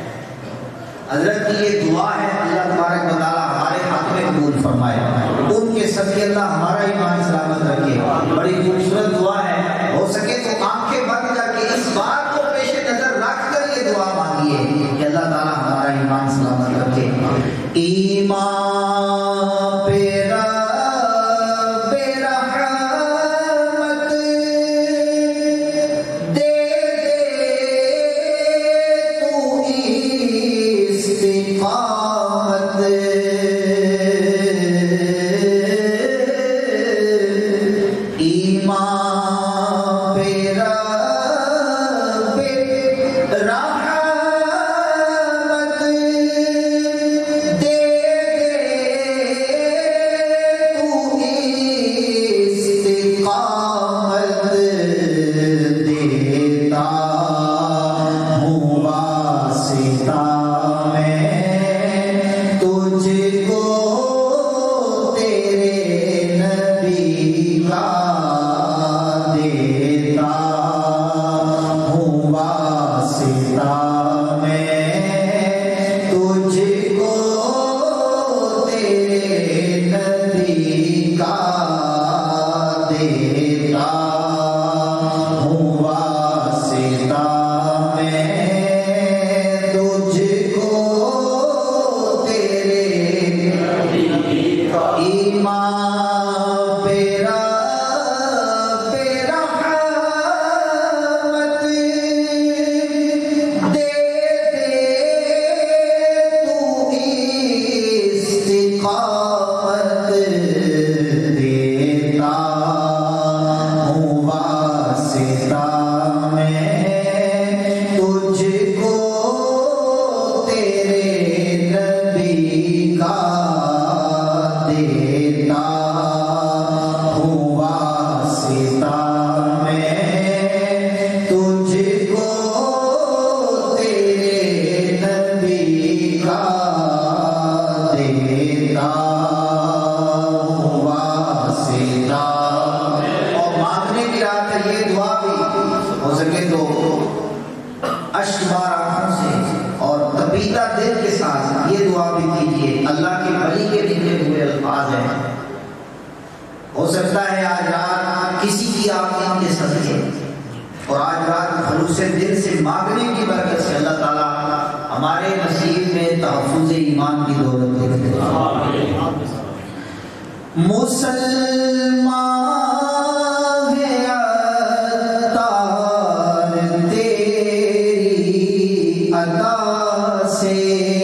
حضرت کی یہ دعا ہے اللہ تبارک و تعالیٰ ہمارے خاتمے قبول فرمائے، ان کے صدقے اللہ ہمارا ایمان سلامت رکھے، بڑی خوبصورت دعا ہے، ہو سکے تو آنکھیں بند کر کے اس بات کو پیش نظر رکھ کر یہ دعا مانگیے کہ اللہ تعالیٰ ہمارا ایمان سلامت رکھے۔ ایمان پیرا ہو سکتا ہے آج رات کسی کی آمین کے صدقے اور آج رات خلوص دل سے مانگنے کی برکت سے اللہ تعالیٰ ہمارے نصیب میں تحفظ ایمان کی دولت دے۔ مسلمان ہے عطار تیری عطا سے،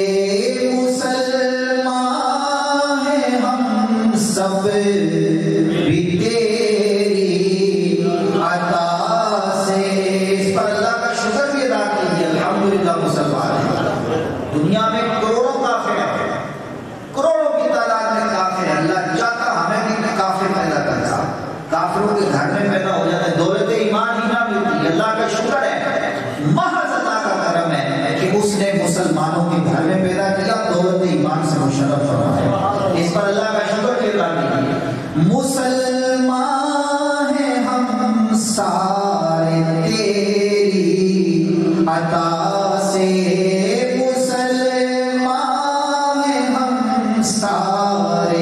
مسلمان ہے ہم سب بھی تیری عطا سے۔ اس پر اللہ کا شکر بھی ادا کیجیے، الحمدللہ مسلمان ہے۔ دنیا میں کروڑوں کافر ہیں، کروڑوں کی تعداد میں کافر ہیں، اللہ چاہتا ہمیں بھی کافر پیدا کرتا، کافروں کے گھر میں پیدا ہو جاتا ہے، دولت ایمان ہی نہ ملتی۔ اللہ کا شکر ہے، محض اللہ کا کرم ہے کہ اس نے مسلمانوں کے گھر میں پیدا کیا، دولت ایمان سے مشرف فرمایا۔ اس پر اللہ کا شکر بھی ادا کیجیے۔ مسلمان ہیں ہم سارے تیری عطا سے، مسلمان ہیں ہم سارے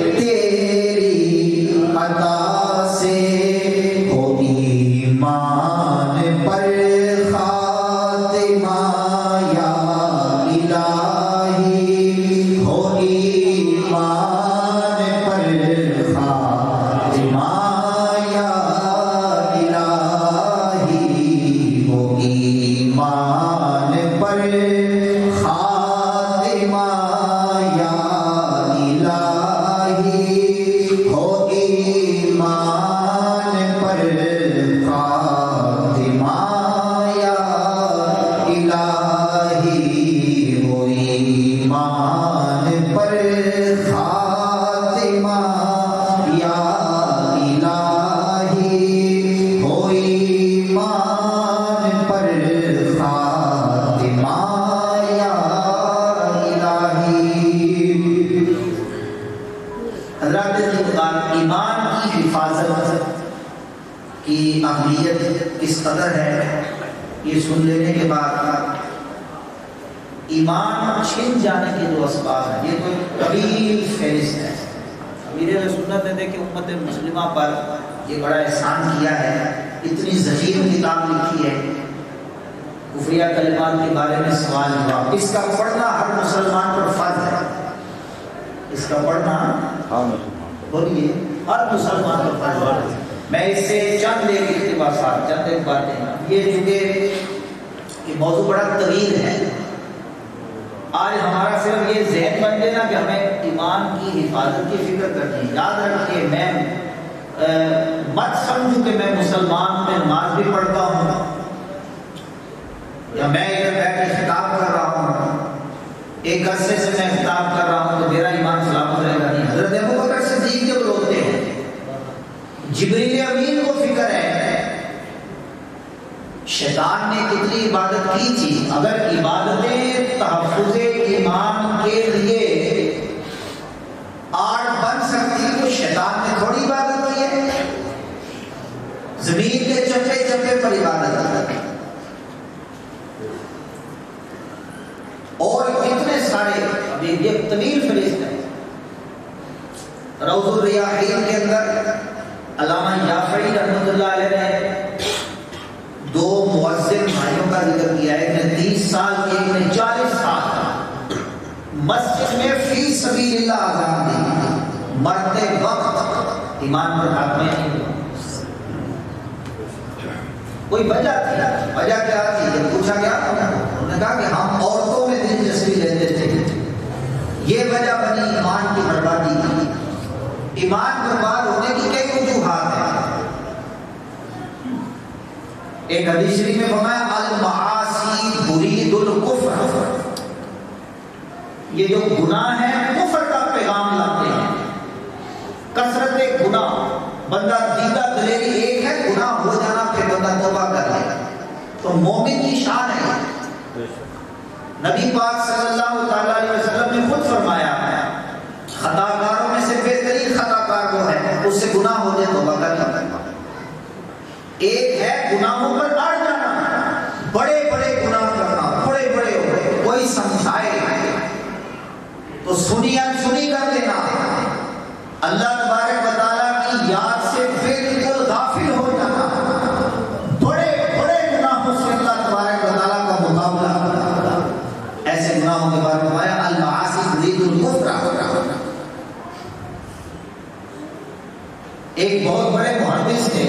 تیری عطا سے۔ ہو ایمان پر خاتمہ یا الہی، ہو ایمان پر خاتمہ یا الہی، ہو ایمان پر خاتمہ یا الہی، ہو ایمان پر خاتمہ یا الہی، ہو ایمان پر خاتمہ یا الہی، ہو ایمان پر خاتمہ یا الہی۔ حضرات جلال، ایمان کی حفاظت کی اہمیت کس قدر ہے یہ سن لینے کے بعد ایمان چھن جانے کے جو اسباب ہیں، یہ تو ایک طویل فہرست ہے۔ امیر اہل سنت نے کہ امت مسلمہ پر یہ بڑا احسان کیا ہے، اتنی ذخیر کتاب لکھی ہے، کفریہ کلمات کے بارے میں سوال جواب، اس کا پڑھنا ہر مسلمان پر فرض ہے، اس کا پڑھنا بولیے ہر مسلمان پر فرض ہے۔ میں اس سے چند ایک اقتباسات، چند ایک باتیں، یہ چونکہ یہ موضوع بڑا طویل ہے، آج ہمارا صرف یہ ذہن بن دینا کہ ہمیں ایمان کی حفاظت کی فکر کرنی ہے۔ یاد رکھیے، میں مت سمجھوں کہ میں مسلمان میں نماز بھی پڑھتا ہوں یا میں ادھر بیٹھ کے خطاب کر رہا ہوں، ایک عرصے سے میں خطاب کر رہا ہوں تو میرا ایمان سلامت رہے گا، نہیں۔ حضرت ابوبکر صدیق جب روتے ہیں، جبریل امین کو فکر ہے شیطان نے کتنی عبادت کی تھی، اگر عبادتیں تحفظ ایمان کے لیے آڑ بن سکتی تو شیطان نے تھوڑی عبادت کی ہے، زمین کے چپے چپے پر عبادت کی، اور اتنے سارے، ابھی یہ طویل فہرست ہے۔ روض الریاحین کے اندر علامہ یافعی رحمۃ اللہ علیہ نے دو مؤذن بھائیوں کا ذکر کیا ہے، ایک نے 30 سال کی، ایک نے 40 سال، مسجد میں فی سبیل اللہ اذان دی، مرتے وقت ایمان پر ہاتھ میں نہیں ہوا۔ کوئی وجہ تھی، وجہ کیا تھی؟ جب پوچھا گیا انہوں نے کہا کہ ہم عورتوں میں دلچسپی لیتے تھے، یہ وجہ بنی ایمان کی بربادی کی۔ ایمان برباد ہونے کی کئی وجوہات ہیں، ایک حدیث شریف میں فرمایا المعاصی برید الکفر، یہ جو گناہ ہے کفر کا پیغام لاتے ہیں. کثرت گناہ، بندہ دیدہ دلیری ایک ہے، گناہ ہو جانا پھر بندہ توبہ کر لے، تو مومن کی شان ہے. نبی پاک صلی اللہ تعالیٰ علیہ وسلم نے خود فرمایا خطا کاروں میں سے بہترین خطا کار وہ ہے اس سے گناہ ہو جائے توبہ کر لے. ایک ہے گناہوں پر اڑ جانا، بڑے بڑے گناہ کرنا، بڑے بڑے ہو گئے، کوئی سمجھائے تو سنی انسنی کر دینا، اللہ تبارک و تعالیٰ کی یاد سے بالکل غافل ہو جانا، بڑے بڑے گناہوں سے اللہ تبارک و تعالیٰ کا مقابلہ کرنا. ایسے گناہوں کے بارے میں فرمایا المعاصی برید الکفر. ایک بہت بڑے محدث تھے،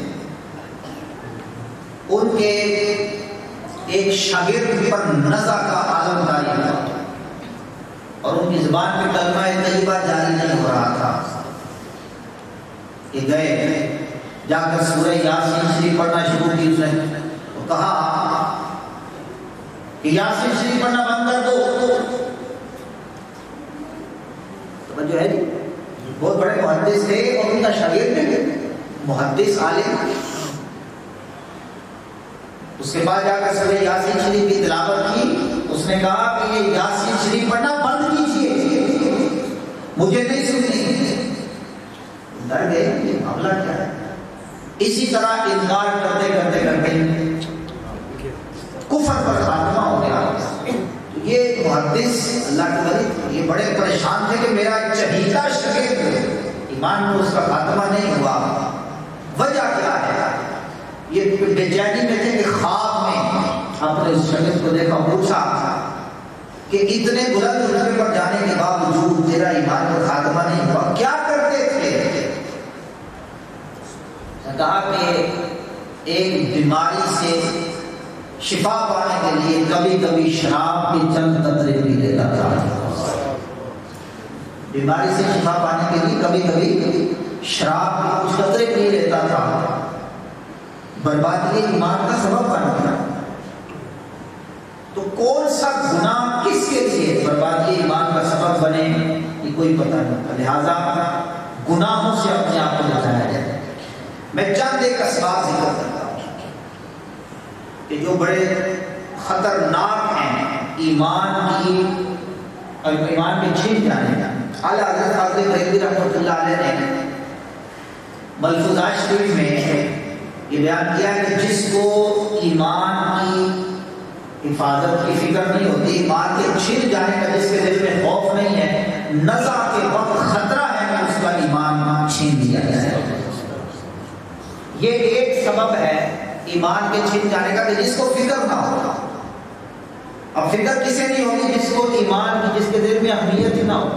ان کے ایک شاگرد پر نزع کا عالم جاری ہوا اور ان کی زبان پہ کلمہ طیبہ جاری نہیں ہو رہا تھا. کہ گئے جا کر سورہ یاسین شریف پڑھنا شروع کی، اس نے تو کہا کہ یاسین شریف پڑھنا بند کر دو. توجہ ہے جی، بہت بڑے محدث تھے اور ان کا شاگرد تھے، محدث عالم. اس کے بعد جا کر سورہ یاسین شریف کی تلاوت کی. اس نے کہا کہ یہ یاسین شریف پڑھنا بند کیجیے، مجھے نہیں سننی. ڈر گئے یہ معاملہ کیا ہے. اسی طرح انکار کرتے کرتے کرتے کفر پر خاتمہ ہو گیا. یہ محدث اللہ کے ولی یہ بڑے پریشان تھے کہ میرا چہیتا شاگرد ایمان میں اس کا خاتمہ نہیں ہوا، وجہ کیا ہے. یہ بے چینی میں تھے کہ خواب میں اپنے اس شاگرد کو دیکھا، پوچھا کہ اتنے بلند رتبے پر جانے کے باوجود تیرا ایمان کا خاتمہ نہیں ہوا، کیا کرتے تھے؟ کہا کہ ایک بیماری سے شفا پانے کے لیے کبھی کبھی شراب کے چند قطرے پی لیتا تھا. بیماری سے شفا پانے کے لیے کبھی کبھی شراب کے کچھ قطرے پی لیتا تھا. بربادی ایمان کا سبب بن گیا. تو کون سا گناہ کس کے لیے بربادی ایمان کا سبب بنے یہ کوئی پتہ نہیں. لہذا گناہوں سے اپنے آپ کو بچایا جائے. میں چند ایک اسباب ذکر کرتا ہوں کہ جو بڑے خطرناک ہیں ایمان کے چھن جانے کا. اعلیٰ حضرت فاضل بریلوی رحمۃ اللہ علیہ نے ملفوظات شریف میں یہ بیان کیا کہ جس کو ایمان کی حفاظت کی فکر نہیں ہوتی، ایمان کے چھن جانے کا جس کے دل میں خوف نہیں ہے، نزع کے وقت خطرہ ہے کہ اس کا ایمان چھین لیا جائے. یہ ایک سبب ہے ایمان کے چھن جانے کا کہ جس کو فکر نہ ہو. اب فکر کسے نہیں ہوگی؟ جس کو ایمان کی جس کے دل میں اہمیت نہ ہو.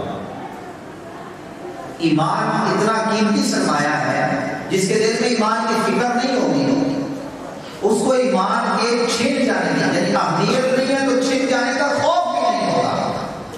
ایمان اتنا قیمتی سرمایہ ہے، جس کے دل میں ایمان کی فکر نہیں ہوگی اس کو ایمان کے چھن جانے کی یعنی اہمیت نہیں ہے تو چھن جانے کا خوف بھی نہیں ہوگا.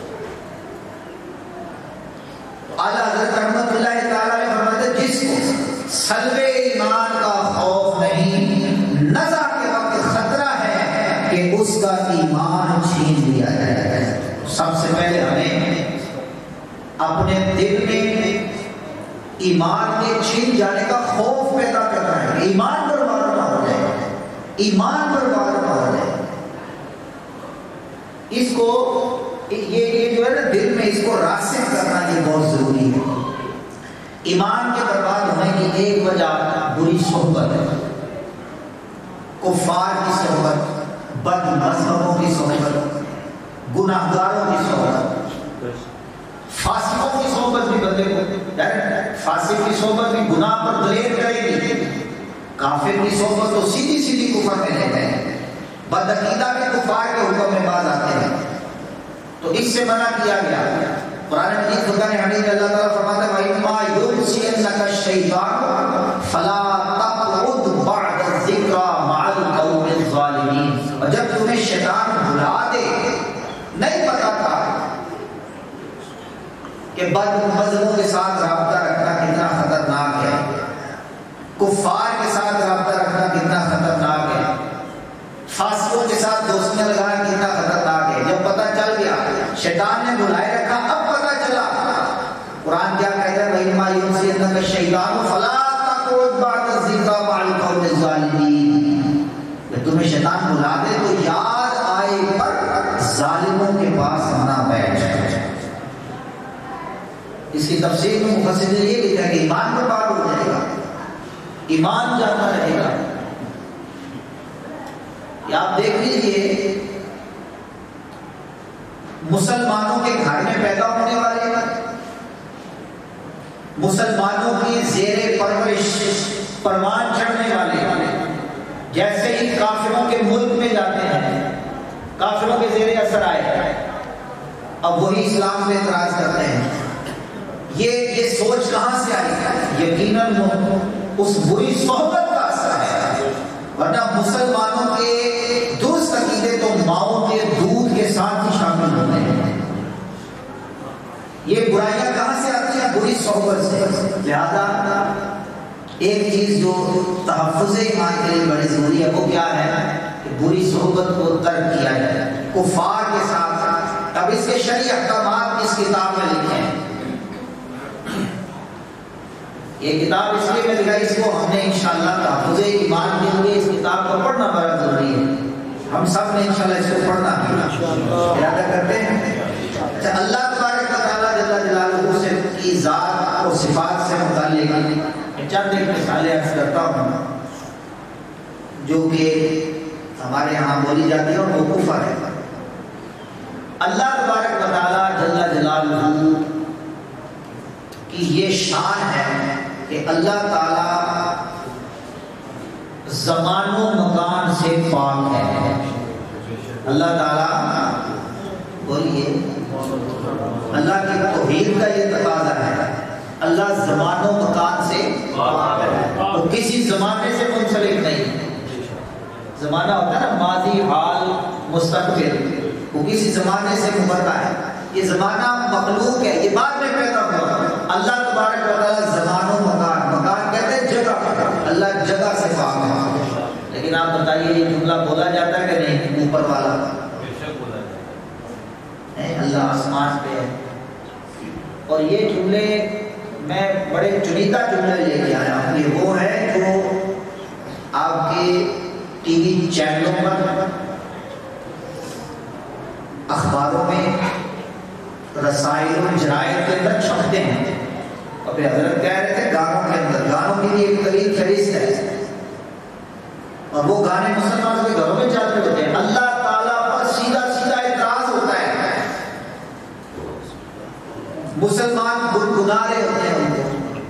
اعلیٰ حضرت رحمۃ اللہ تعالیٰ نے فرمایا جس کو سلبے ایمان کا خوف نہیں، نزع کے وقت خطرہ ہے کہ اس کا ایمان چھین لیا جائے. سب سے پہلے ہمیں اپنے دل میں ایمان کے چھین جانے کا خوف پیدا کرنا ہے. ایمان برباد نہ ہو جائے، ایمان برباد نہ ہو جائے. اس کو یہ جو ہے نا دل میں اس کو راسخ کرنا یہ بہت ضروری ہے. ایمان کے برباد ہونے کی ایک وجہ بری صحبت ہے، کفار کی صحبت، بد مذہبوں کی صحبت، گناہگاروں کی صحبت، فاسقوں کی صحبت بھی بندے کو، فاسق کی صحبت بھی گناہ پر دلیر کرے گی. کافر کی صحبت تو سیدھی سیدھی کفر میں لے گئے. بدعقیدہ کے کفار کے حکم میں باز آتے ہیں تو اس سے منع کیا گیا. قرآن مجید فرقان حمید اللہ تعالیٰ فرماتا ہے وَإِمَّا يُنْسِيَنَّكَ الشَّيْطَانُ فَلَا تَقْعُدْ بَعْدَ الذِّكْرَىٰ مَعَ الْقَوْمِ الظَّالِمِينَ. اور جب تمہیں شیطان بھلا دے، نہیں پتا تھا کہ بد مذہبوں کے ساتھ رابطہ رکھنا کتنا خطرناک ہے، کفار کے ساتھ رابطہ رکھنا کتنا خطرناک ہے. شیطان نے بلائے رکھا، اب پتہ چلا قرآن کیا کہتا ہے، وَإِمَّا يُنْسِيَنَّكَ الشَّيْطَانُ فَلَا تَقْعُدْ بَعْدَ الذِّكْرَىٰ مَعَ الْقَوْمِ الظَّالِمِينَ، جب تمہیں شیطان بلا دے تو یاد آئے پر ظالموں کے پاس نہ بیٹھ جائے۔ اس کی تفسیر میں مفسر نے یہ لکھا کہ ایمان برباد ہو جائے گا، ایمان جاتا رہے گا۔ یہ آپ دیکھ لیجیے مسلمانوں کے گھر میں پیدا ہونے والے، مسلمانوں کی زیر پرورش پروان چڑھنے والے، جیسے ہی کافروں کے ملک میں جاتے ہیں، کافروں کے زیر اثر آئے، اب وہی اسلام پہ اعتراض کرتے ہیں۔ یہ سوچ کہاں سے آئی؟ یقیناً اس بری صحبت کا اثر ہے، ورنہ مسلمانوں کے درست عقیدے تو ماؤں کے دودھ کے ساتھ ہی شامل ہوتے ہیں۔ یہ برائیاں کہاں سے آتی ہیں؟ بری صحبت سے۔ لہذا ایک چیز جو تحفظ ایمان کے لیے بڑی ضروری ہے وہ کیا ہے کہ بری صحبت کو ترک کیا جائے کفار کے ساتھ۔ اب اس کے شرعی احکامات اس کتاب میں لکھے ہیں۔ یہ کتاب اس لیے میں لکھا، اس کو ہم نے انشاءاللہ تحفظ ایمان کے لیے اس کتاب کو پڑھنا بڑا ضروری ہے۔ ہم سب نے انشاءاللہ اس کو پڑھنا ہے، ارادہ کرتے ہیں۔ اچھا، اللہ تبارک و تعالیٰ جل جلالہ سے کی ذات اور صفات سے متعلق میں چند ایک مثالیں عرض کرتا ہوں جو کہ ہمارے یہاں بولی جاتی ہے اور وہ کفر ہے۔ اللہ تبارک و تعالیٰ جل جلالہ کی یہ شان ہے کہ اللہ تعالیٰ زمان و مکان سے پاک ہے۔ اللہ تعالیٰ بولیے، اللہ کی توحید کا یہ تقاضا ہے، اللہ زمان و مکان سے پاک ہے، وہ کسی زمانے سے منسلک نہیں۔ زمانہ ہوتا ہے نا، ماضی، حال، مستقبل، وہ کسی زمانے سے مبرہ ہے۔ یہ زمانہ مخلوق ہے، یہ بعد میں پیدا ہوا۔ اللہ تبارک و تعالیٰ زمان و مکان، مکان کہتے ہیں جگہ، اللہ جگہ سے پاک ہے۔ لیکن آپ بتائیے یہ جملہ بولا جاتا ہے کہ نہیں؟ اوپر والا اللہ آسمان پہ ہے۔ اور یہ جملے میں بڑے چنیدہ جملے لے کے آیا ہوں، یہ وہ ہے جو آپ کے ٹی وی چینلوں پر، اخباروں میں، رسائل و جرائد کے اندر چھپتے ہیں۔ اب حضرت کہہ رہے تھے گانوں کے اندر، گانوں کی بھی ایک طویل فہرست ہے، اور وہ گانے مسلمانوں کے گھروں میں چلتے ہوتے ہیں۔ اللہ تعالیٰ پر سیدھا سیدھا اعتراض ہوتا ہے، مسلمان گنگنا رہے ہوتے ہیں ان کو۔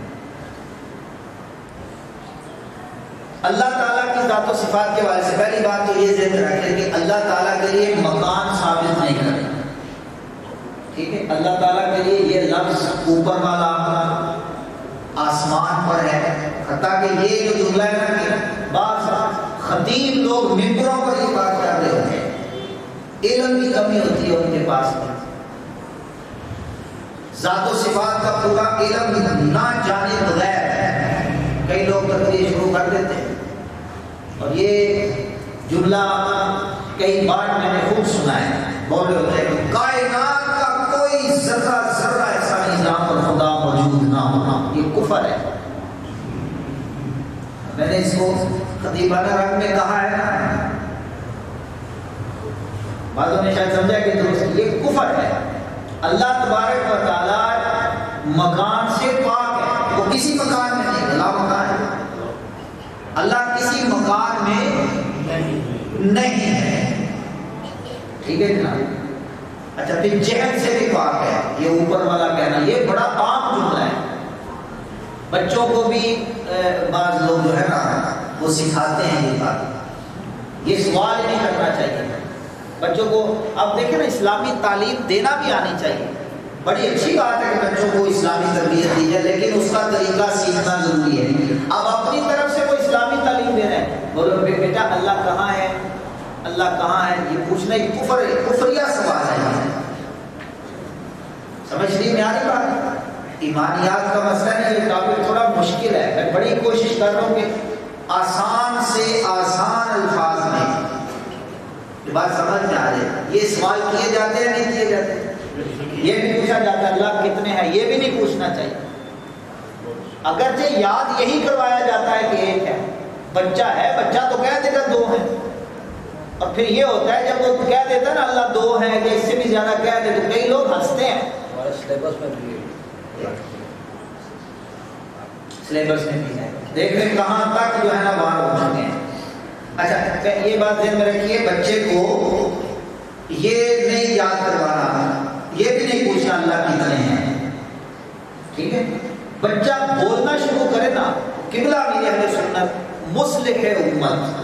اللہ تعالیٰ کی ذات و صفات کے بارے سے پہلی بات تو یہ ذہن رکھیں کہ اللہ تعالیٰ کے لیے مکان ثابت نہیں کرے، ٹھیک ہے؟ اللہ تعالیٰ کے لیے یہ لفظ اوپر والا آسمان پر ہے، حتیٰ کہ یہ جو جملہ ہے نا کہ بعض خطیب لوگ ممبروں پر یہ بات کر رہے ہوتے ہیں، علم کی کمی ہوتی ہے ان کے پاس میں، ذات و صفات کا پورا علم نہ جانے بغیر کئی لوگ تقریر شروع کر دیتے ہیں۔ اور یہ جملہ کئی بار میں نے خوب سنا ہے، بول رہے ہوتے ہیں کہ کائنات کا کوئی ذرہ ذرہ ایسا نہیں جہاں پر خدا موجود نہ ہونا، یہ کفر ہے۔ میں نے اس کو خطیبانہ رنگ میں کہا ہے نا، بعضوں نے شاید سمجھا کہ درست، یہ کفر ہے۔ اللہ تبارک و تعالی مکان سے پاک ہے، وہ کسی مکان میں نہیں، بلا مکان ہے، اللہ کسی مکان میں نہیں ہے، ٹھیک ہے جناب؟ اچھا، پھر جہل سے بھی پاک ہے، یہ اوپر والا کہنا یہ بڑا عام جملہ ہے، بچوں کو بھی بعض لوگ جو ہے نا وہ سکھاتے ہیں یہ بات، یہ سوال نہیں کرنا چاہیے بچوں کو۔ اب دیکھیں نا، اسلامی تعلیم دینا بھی آنی چاہیے، بڑی اچھی بات ہے کہ بچوں کو اسلامی تربیت دی جائے، لیکن اس کا طریقہ سیکھنا ضروری ہے۔ اب اپنی طرف سے وہ اسلامی تعلیم دے رہے ہیں، بولو بیٹا اللہ کہاں ہے، اللہ کہاں ہے، یہ پوچھنا ایک کفر ہے، کفریہ سوال ہے۔ سمجھ لی میاری بات؟ ایمانیات کا مسئلہ نہیں، یہ ٹاپک تھوڑا مشکل ہے، میں بڑی کوشش کر رہا ہوں کہ آسان سے آسان الفاظ میں یہ بات سمجھ میں آ جائے۔ یہ سوال کیے جاتے ہیں نہیں کیے جاتے؟ پوچھا جاتا ہے اللہ کتنے ہیں، یہ بھی نہیں پوچھنا چاہیے، اگرچہ یاد یہی کروایا جاتا ہے کہ ایک ہے، بچہ ہے، بچہ تو کہہ دے گا دو ہیں، اور پھر یہ ہوتا ہے جب وہ کہہ دیتا ہے نا اللہ دو ہیں یا اس سے بھی زیادہ کہہ دے تو کئی لوگ ہنستے ہیں. سلیبس میں بھی ہے، دیکھ لیں کہاں تک جو ہے نا باہر ہو چکے ہیں. اچھا یہ بات ذہن میں رکھیے، بچے کو یہ نہیں یاد کروانا، یہ بھی نہیں پوچھنا اللہ کتنے ہیں، ٹھیک ہے. بچہ بولنا شروع کرے نا، قبلہ میرے اہل سنت مصلح امت،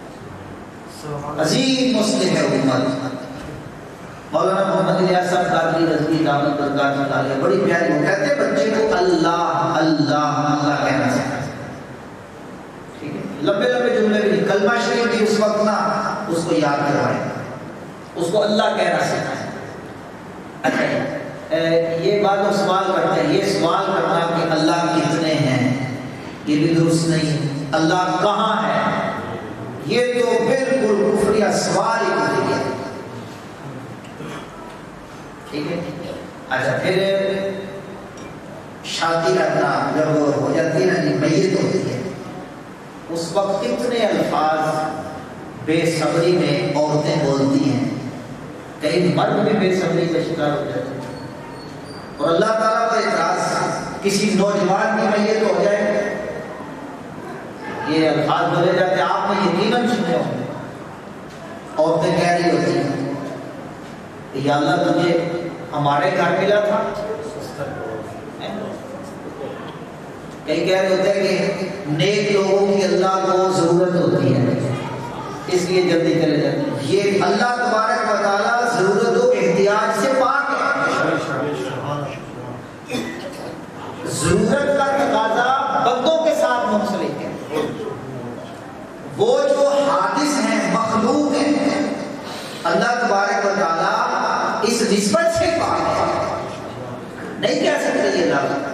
عظیم مصلح امت. مولانا محمد الیاس صاحب قادری رضوی دامت برکاتہ عالیہ بڑی پیاری وہ کہتے ہیں بچے کو اللہ اللہ اللہ کہنا سکھائیں، ٹھیک ہے. لمبے لمبے جملے بھی نہیں، کلمہ شریف بھی اس وقت نا اس کو یاد کروائیں، اس کو اللہ کہنا سکھائیں. اچھا یہ بات ہم سوال کرتے ہیں، یہ سوال کرنا کہ اللہ کتنے ہیں یہ بھی درست نہیں، اللہ کہاں ہے یہ تو بالکل کفریہ سوال ہی کفریہ، ٹھیک ہے. اچھا پھر شادی کرنا جب ہو جاتی ہے نا میت ہوتی ہے، اس وقت کتنے الفاظ بے صبری میں عورتیں بولتی ہیں، کئی مرد بھی بے صبری کا شکار ہو جاتے ہیں، اور اللہ تعالیٰ کا اعتراض کسی نوجوان کی میت ہو جائے یہ الفاظ بولے جاتے ہیں، آپ نے یقیناً سنے ہوں گے. عورتیں کہہ رہی ہوتی ہیں یا اللہ تجھے ہمارے گھر ملا تھا، کئی کہہ رہے ہوتے ہیں کہ نیک لوگوں کی اللہ کو ضرورت ہوتی ہے اس لیے جلدی چلے جاتے ہیں. یہ اللہ تبارک و تعالیٰ ضرورت و احتیاج سے پاک ہے. ضرورت کا تقاضا بندوں کے ساتھ منسلک ہے، وہ جو حادث ہیں مخلوق ہیں اللہ تبارک و تعالیٰ اس نسبت سے پاک ہے، نہیں کہہ سکتے یہ اللہ.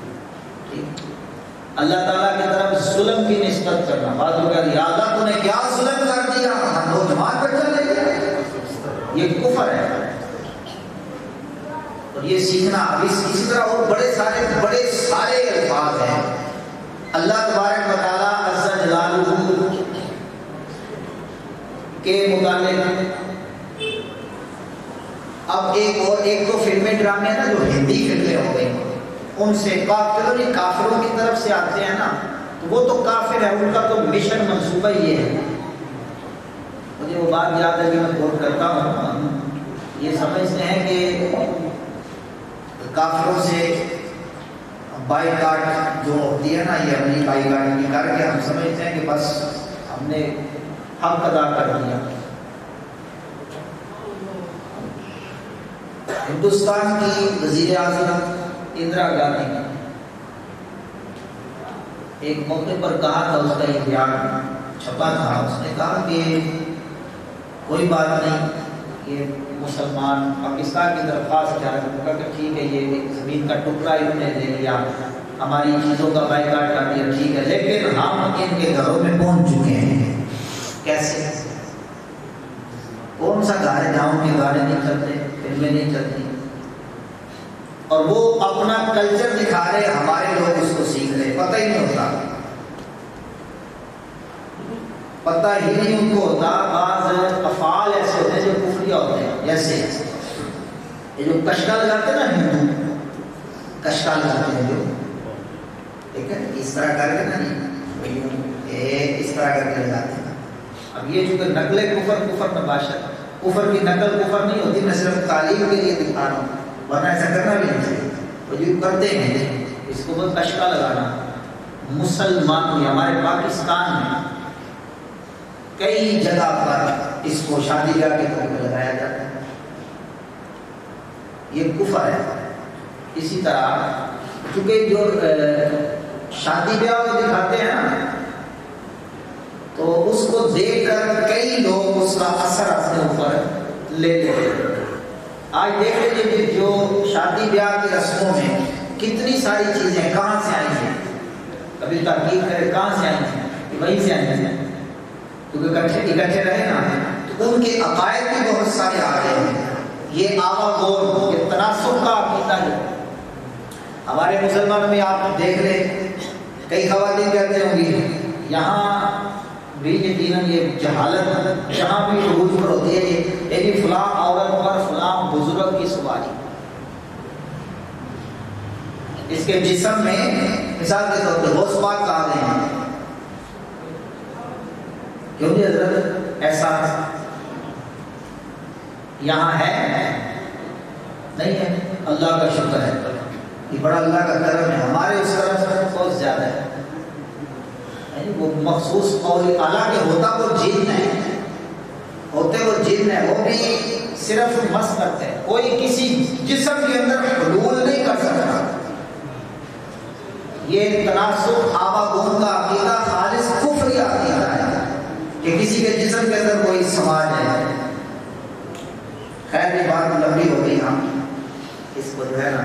اللہ تعالیٰ کی طرف ظلم کی نسبت کرنا، بعض لوگ کہتے ہیں یا اللہ تو نے کیا ظلم کر دیا، نوجوان بچہ لے گیا، یہ کفر ہے. اور یہ سیکھنا اسی طرح اور بڑے سارے الفاظ ہیں اللہ تبارک و تعالیٰ عز جلالہ کے متعلق. اب ایک تو فلمیں ڈرامے ہیں نا جو ہندی فلمیں ہو گئی، ان سے کافروں کی طرف سے آتے ہیں نا تو وہ تو کافر ہے، ان کا تو مشن منصوبہ یہ ہے. مجھے وہ بات یاد ہے کہ میں غور کرتا ہوں، یہ سمجھتے ہیں کہ کافروں سے بائی کاٹ جو ہوتی ہے نا یہ اپنی بائی کاٹ کی کر کے ہم سمجھتے ہیں کہ بس ہم نے حق ادا کر دیا. ہندوستان کی وزیر اعظم اندرا گاندھی نے ایک موقع پر کہا تھا، اس کا ایک بیان چھپا تھا، اس نے کہا کہ کوئی بات نہیں، یہ مسلمان پاکستان کی درخواست کیا ہے کہ ٹھیک ہے یہ زمین کا ٹکڑا انہوں نے دے لیا، ہماری چیزوں کا بائیکاٹ کر دیا، ٹھیک ہے، لیکن ہم ان کے گھروں میں پہنچ چکے ہیں. کیسے؟ کون سا گھر ہے جہاں ان کے گانے نہیں چلتے، فلمیں نہیں چلتی، اور وہ اپنا کلچر دکھا رہے، ہمارے لوگ اس کو سیکھ رہے، پتہ ہی نہیں ہوتا، پتہ ہی نہیں ان کو ہوتا. بعض افعال ایسے ہوتے ہیں جو کفریہ ہوتے ہیں، جیسے یہ جو کشکا لگاتے ہیں نا، ہندو کشکا لگاتے ہیں جو، ٹھیک ہے، اس طرح کر کے نا اس طرح کر کے لگاتے ہیں. اب یہ چونکہ نقل کفر نباشت، کفر کی نقل کفر نہیں ہوتی، میں صرف تعلیم کے لیے دکھا رہا ہوں، ورنہ ایسا کرنا بھی نہیں چاہیے. وہ جو کرتے ہیں اس کو بہت کشکا لگانا، مسلمان میں ہمارے پاکستان میں کئی جگہ پر اس کو شادی بیاہ کے طور پہ لگایا جاتا ہے، یہ کفر ہے. اسی طرح چونکہ جو شادی بیاہ کو دکھاتے ہیں نا تو اس کو دیکھ کر کئی لوگ اس کا اثر اپنے اوپر لے لیتے ہیں. آج دیکھ لیجیے جو شادی بیاہ کی رسموں میں کتنی ساری چیزیں کہاں سے آئی ہیں، کبھی تحقیق کرے کہاں سے آئی ہیں، وہیں سے آئی ہیں، کیونکہ اکٹھے رہے نا تو ان کے عقائد بھی بہت سارے آ گئے ہیں. یہ آوا گور، یہ تناسب کا عقیدہ ہے۔ ہمارے مسلمانوں میں آپ دیکھ لیں، کئی خواتین کہتے ہوں گی یہاں بھی یقیناً یہ جہالت جہاں بھی عروج پر ہوتی ہے، یہ فلاں عورت پر فلاں بزرگ کی سواری، اس کے جسم میں مثال کے طور پر غوث پاک کہا گئے ہیں، کیوں جی حضرت ایسا یہاں ہے؟ نہیں ہے، اللہ کا شکر ہے، یہ بڑا اللہ کا کرم ہے، ہمارے اس طرف بہت زیادہ ہے، وہ مخصوص اور حالانکہ ہوتا وہ جن ہے، ہوتے وہ جن ہے، وہ بھی صرف مس کرتے ہیں، کوئی کسی جسم کے اندر حلول نہیں کر سکتا۔ یہ تناسب آواگون کا عقیدہ خالص کفری عقیدہ ہے کہ کسی کے جسم کے اندر کوئی سماج ہے۔ خیر یہ بات لمبی ہو گئی، ہم اس کو جو ہے نا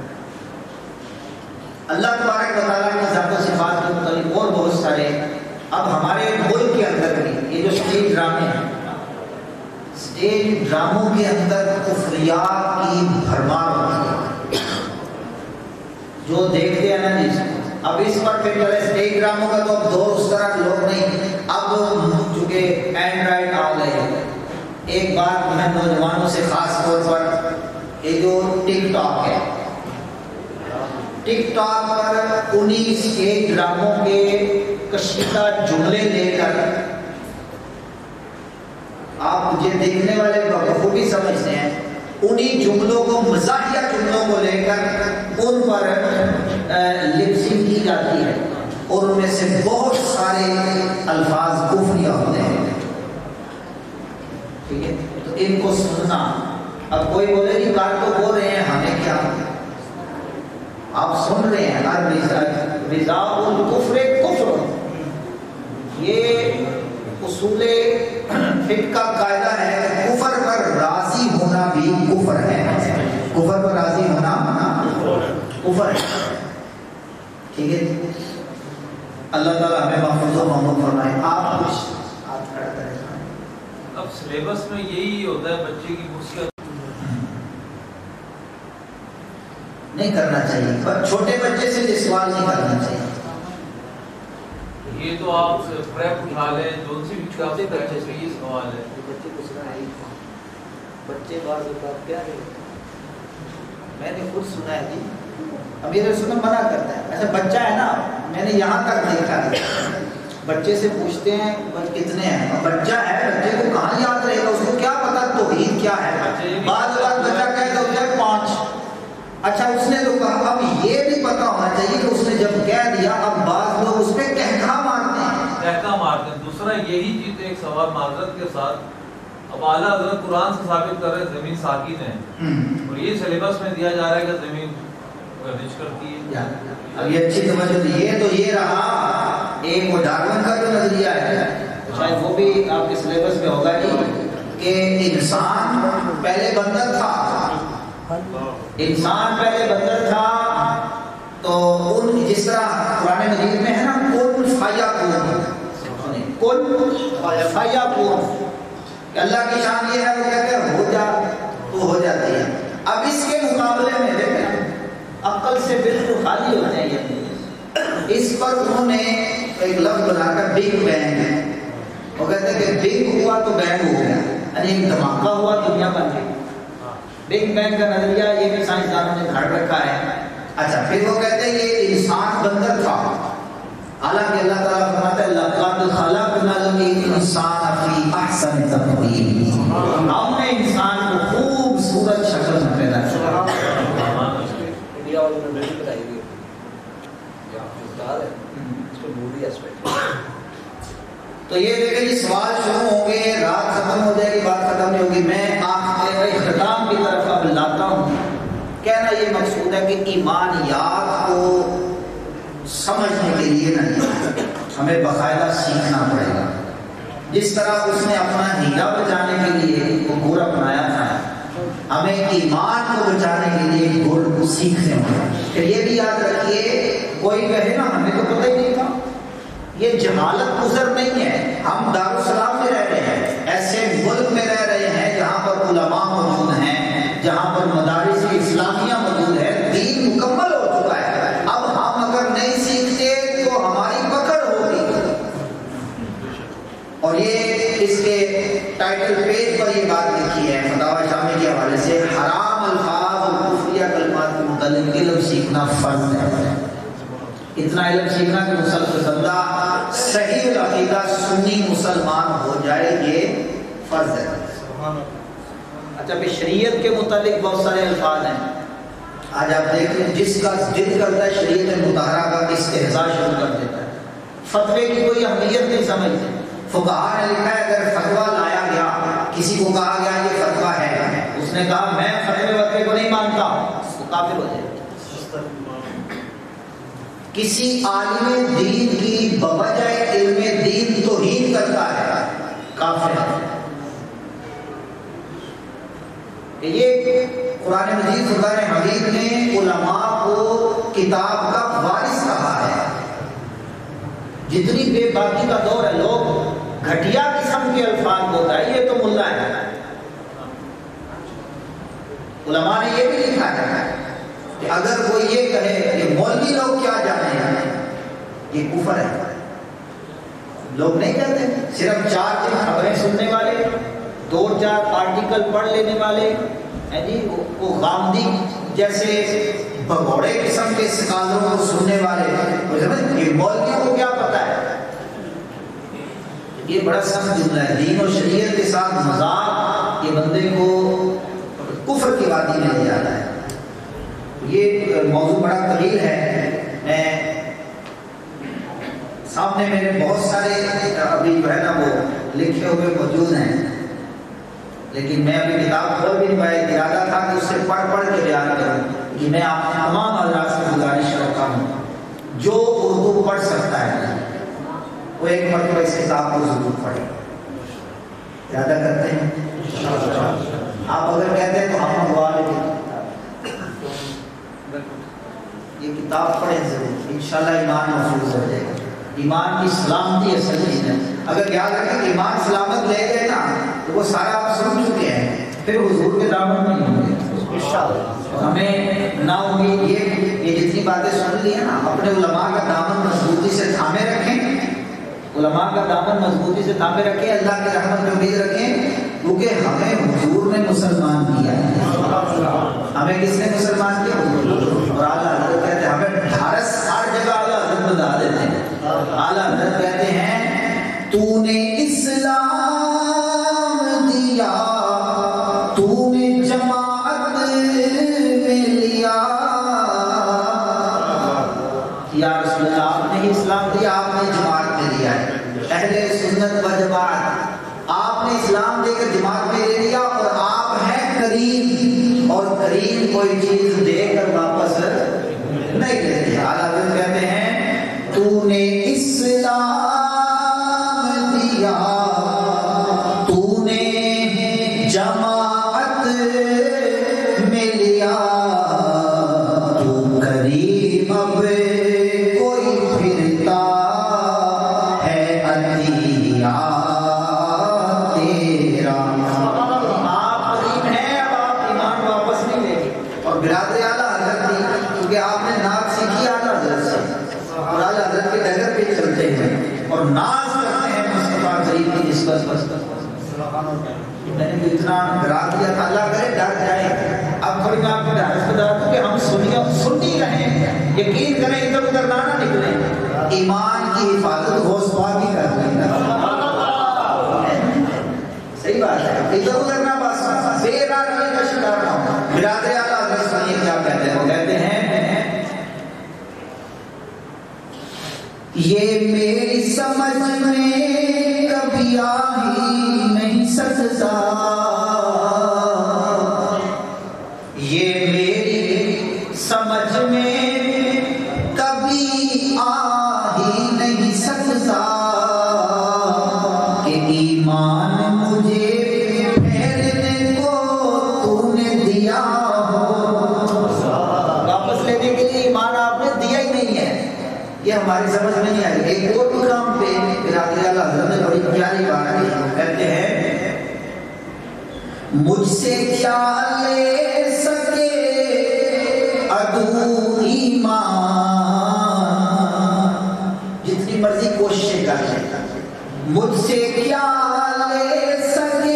اللہ تبارک و تعالیٰ کی ذات و صفات کے متعلق اور بہت سارے، اب ہمارے ملک کے اندر بھی یہ جو اسٹیج ڈرامے ہیں، اسٹیج ڈراموں کے اندر کفریات کی بھرمار ہوتی ہے، جو دیکھتے ہیں نا جی، اب اس پر پھر چلے اسٹیج ڈراموں کا تو اب دور اس طرح لوگ نہیں، اب چونکہ اینڈرائڈ آ گئے، ایک بات میں نوجوانوں سے خاص طور پر یہ جو ٹک ٹاک ہے، ٹک ٹاک پر انہی اسٹیج ڈراموں کے کشیدہ جملے لے کر آپ مجھے دیکھنے والے بخوبی سمجھتے ہیں، انہی جملوں کو مزاحیہ جملوں کو لے کر ان پر لپسنگ کی جاتی ہے، اور ان میں سے بہت سارے الفاظ کفریہ ہوتے ہیں، ٹھیک ہے؟ تو ان کو سننا، اب کوئی بولے کہ کار تو بول رہے ہیں ہمیں کیا، آپ سن رہے ہیں، رضا الکفر کفر، یہ اصول فقہ کا قاعدہ ہے، کفر پر راضی ہونا بھی کفر ہے، کفر پر راضی ہونا کفر ہے، ٹھیک ہے؟ اللہ تعالیٰ ہمیں محفوظ و معمول فرمائے۔ آپ کچھ ہاتھ کھڑا کریں۔ اب سلیبس میں یہی ہوتا ہے بچے کی بکس نہیں کرنا چاہیے، پر چھوٹے بچے سے یہ سوال نہیں کرنا چاہیے، یہ تو آپ پریپ اٹھا لیں، جو سی بھی چھوٹے بچے سے یہ سوال ہے، بچے کو سنا ہے، بچے بعض اوقات کیا ہے، میں نے خود سنا ہے جی، امیر سنت منع کرتا ہے، ایسا بچہ ہے نا، میں نے یہاں تک دیکھا ہے، بچے سے پوچھتے ہیں کتنے ہیں، بچہ ہے، بچے کو کہاں یاد رہے گا، اس کو کیا پتا توحید کیا ہے، بعض بار بچہ کہتا ہوتا ہے 5، اچھا اس نے تو کہا، اب یہ بھی پتا ہونا چاہیے کہ اس نے جب کہہ دیا، اب بعض لوگ اس پہ کہکا مارتے ہیں، دوسرا یہی چیز ایک سوال معذرت کے ساتھ، اب اعلیٰ حضرت قرآن سے ثابت کر رہے ہیں زمین ساکن ہے، اور یہ سلیبس میں دیا جا رہا ہے کہ زمین گردش کرتی ہے۔ اب یہ اچھی توجہ دی، یہ تو یہ رہا ایک وہ ڈارون کا جو نظریہ ہے، شاید وہ بھی آپ کے سلیبس میں ہوگا جی، کہ انسان پہلے بندر تھا، انسان پہلے بندر تھا، تو ان جس طرح قرآن مجید میں ہے نا کن فیکون، کن فیکون، اللہ کی شان یہ ہے، وہ کہتے ہیں ہو جا تو ہو جاتی ہے۔ اب اس کے مقابلے میں دیکھیں عقل سے بالکل خالی ہو جائے، اس پر انہوں نے ایک لفظ بنا کر بگ بینگ ہے، وہ کہتے ہیں کہ بگ ہوا تو بینگ ہو گیا، یعنی ایک دھماکہ ہوا دنیا بن گئی، بگ بینگ کا نظریہ یہ بھی سائنسدانوں نے گھڑ رکھا ہے۔ اچھا پھر وہ کہتے ہیں یہ انسان بندر تھا، حالانکہ اللہ تعالیٰ فرماتا ہے لَقَدْ خَلَقْنَا الْإِنسَانَ فِي أَحْسَنِ تَقْوِيمٍ، ہم نے انسان کو خوبصورت شکل میں پیدا کیا۔ انڈیا والوں نے مووی بنائی ہوئی ہے، ہے اس کو مووی ایسپیکٹ، تو یہ دیکھیں جی سوال شروع ہوں گے، رات ختم ہو جائے گی، بات ختم نہیں ہوگی، میں آخر اختتام کی طرف اب لاتا ہوں۔ کہنا یہ مقصود ہے کہ ایمانیات کو سمجھنے کے لیے نہیں، ہمیں باقاعدہ سیکھنا پڑے گا، جس طرح اس نے اپنا ہیرا بچانے کے لیے وہ گڑ اپنایا تھا، ہمیں ایمان کو بچانے کے لیے گڑ سیکھنے ہوگا۔ پھر یہ بھی یاد رکھیے، کوئی کہے نا ہمیں تو پتہ ہی نہیں تھا، یہ جہالت گزر نہیں ہے، ہم دارالسلام میں رہ رہے ہیں، ایسے ملک میں رہ رہے ہیں جہاں پر علماء موجود ہیں، ٹائٹل پیج پر یہ بات لکھی ہے فتاوی شامی کے حوالے سے، حرام الفاظ اور کفریہ کلمات کے متعلق علم سیکھنا فرض ہے۔ اتنا علم سیکھنا کہ بندہ صحیح العقیدہ سنی مسلمان ہو جائے، یہ فرض ہے۔ اچھا پھر شریعت کے متعلق بہت سارے الفاظ ہیں، آج آپ دیکھیں جس کا دل کرتا ہے شریعت مطہرہ کا استہزاء شروع کر دیتا ہے، فتوے کی کوئی اہمیت نہیں سمجھتے۔ فقہاء نے لکھا ہے اگر فتویٰ لایا گیا، کسی کو کہا گیا یہ فتویٰ ہے، اس نے کہا میں فتوے وتوے کو نہیں مانتا، وہ کافر ہو جائے۔ کسی عالم دین کی بوجہ علم دین توہین کرتا ہے، کافر ہے۔ یہ قرآن مجید فرقان حمید نے علماء کو کتاب کا وارث کہا ہے۔ جتنی بے باکی کا دور ہے، لوگ گھٹیا قسم کے الفاظ بولتا ہے، یہ تو ملا ہے۔ علماء نے یہ بھی لکھا ہے کہ اگر کوئی یہ کہے کہ مولوی لوگ کیا جانے ہیں، یہ کفر ہے۔ لوگ نہیں کہتے، صرف 4 دن خبریں سننے والے، 2-4 آرٹیکل پڑھ لینے والے ہیں جی، وہ غامدی جیسے بھگوڑے قسم کے اسکالروں کو سننے والے، یہ مولوی کو کیا پتا ہے۔ یہ بڑا سخت جملہ ہے، دین و شریعت کے ساتھ مذاق یہ بندے کو کفر کی وادی میں لے جاتا ہے۔ یہ موضوع بڑا طویل ہے، میں سامنے میرے بہت سارے ابھی جو ہے نا وہ لکھے ہوئے موجود ہیں، لیکن میں ابھی کتاب کھول بھی نہیں پایا۔ ارادہ تھا کہ اس سے پڑھ کے بیان کروں کہ میں آپ تمام حضرات سے گزارش کرتا ہوں جو اردو پڑھ سکتا ہے وہ ایک مرتبہ اس کتاب کو ضرور پڑھے۔ ارادہ کرتے ہیں آپ اگر کہتے ہیں تو ہم دعا لیں یہ کتاب پڑھیں ضرور، انشاءاللہ ایمان محفوظ ہو جائے گا۔ ایمان کی سلامتی اصل چیز ہے۔ اگر یاد رکھیں کہ ایمان سلامت لے گئے نا تو وہ سارا آپ سن چکے ہیں، پھر حضور کے دامن میں نہیں ہوں گے انشاءاللہ۔ ہمیں نا امید یہ جتنی باتیں سن لی ہیں نا، اپنے علماء کا دامن مضبوطی سے تھامے رکھیں، علماء کا دامن مضبوطی سے تھامے رکھیں، اللہ کی رحمت میں امید رکھیں، کیونکہ ہمیں حضور نے مسلمان کیا ہے۔ ہمیں کس نے مسلمان کیا؟ اور اعلیٰ حضرت کہتے ہیں ہمیں ڈھارس ہر جگہ اعلیٰ حضرت بتا دیتے ہیں۔ اعلیٰ حضرت کہتے ہیں تو نے اسلام دیا، تو نے جماعت میں لیا، یا رسول اللہ آپ نے اسلام دیا، آپ نے جماعت میں لیا ہے۔ اہل سنت و جماعت، آپ نے اسلام دے کر جماعت میں لے لیا، اور آپ ہیں کریم، اور کریم کوئی چیز دے کر واپس نہیں لیتے۔ اعلیٰ حضرت کہتے ہیں تو نے اسلام دیا، تو نے جماعت میں لیا، تو کریم اب کوئی پھرتا ہے عطیہ تیرا۔ آپ کریم ہیں، اب آپ ایمان واپس نہیں لیں گے۔ اور برادر اعلیٰ حضرت دی، کیونکہ آپ نے نعت سیکھی اعلیٰ حضرت سے، اور اعلیٰ حضرت کے ڈگر پہ چلتے ہیں اور ناز کرتے ہیں مصطفیٰ کریم کی نسبت پر۔ میں نے اتنا ڈرا دیا تھا، اللہ کرے ڈر جائے۔ اب تھوڑی میں آپ کو ڈھارس بتا دوں کہ ہم سنی رہیں، یقین کریں ادھر ادھر نہ نکلیں، ایمان کی حفاظت غوث پاک ہی کر لیں گے۔ صحیح بات ہے، ادھر ادھر نہ بس بے راہی کا شکار نہ ہو۔ برادر اعلیٰ حضرت سنیے کیا کہتے ہیں، وہ کہتے ہیں یہ میری سمجھ میں کبھی آ ہی نہیں سکتا، یہ میری سمجھ میں کبھی آ ہی نہیں سکتا کہ ایمان مجھے پھیرنے کو تو نے دیا ہو، واپس لینے کے لیے ایمان آپ نے دیا ہی نہیں ہے، یہ ہماری سمجھ میں نہیں آئی۔ ایک اور مقام پہ برادر اعلیٰ حضرت نے بڑی پیاری بات کی، کہتے ہیں مجھ سے کیا لے سکے عدو ایمان، جتنی مرضی کوششیں کر لیں، مجھ سے کیا لے سکے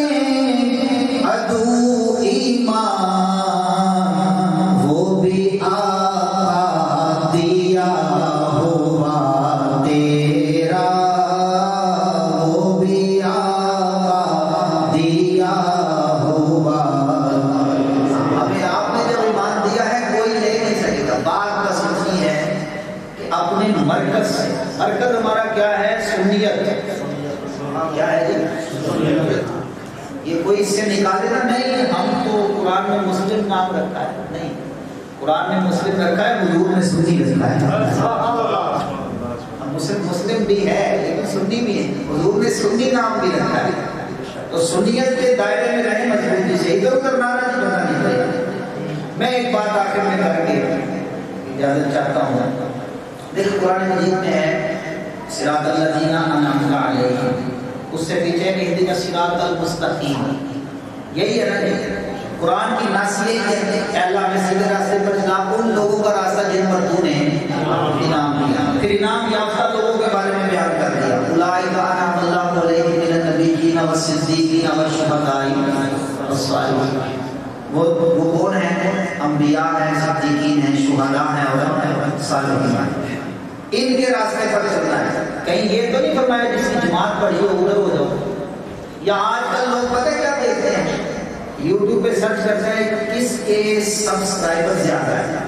مرکز ہمارا کیا ہے؟ سنیت. کیا ہے جی؟ یہ کوئی اس سے نکالے نا نہیں ہم تو قرآن میں مسلم نام رکھا ہے، نہیں، قرآن نے مسلم رکھا ہے، حضور نے سنی رکھا ہے. مسلم بھی ہے لیکن سنی بھی ہے، حضور نے سنی نام بھی رکھا ہے. تو سنیت کے دائرے میں رہے مضبوطی سے، ادھر ادھر نعرہ نہیں بنانی چاہیے. میں ایک بات آخر میں کر کے اجازت چاہتا ہوں. دیکھ قرآن مجید میں ہے صراط الذین انعمت علیہم، اس سے پیچھے اہدنا الصراط المستقیم. یہی ہے نا قرآن کی نص یہی ہے کہ اللہ میں سیدھے راستے پر چلا ان لوگوں کا راستہ جن پر تو نے انعام دیا. پھر انعام یافتہ لوگوں کے بارے میں بیان کر دیا. اولئک انعم اللہ علیہم من النبیین والصدیقین والشہداء والصالحین. وہ کون ہیں؟ انبیاء ہیں، صدیقین ہیں، شہداء ہیں اور صالحین ہیں. ان کے راستے پر چلنا ہے. کہیں یہ تو نہیں فرمایا جس کی جماعت پڑھی ہو ادھر ہو جاؤ. یا آج کل لوگ پتہ کیا دیکھتے ہیں؟ یوٹیوب پہ سرچ کرتے ہیں کس کے سبسکرائبر زیادہ ہے،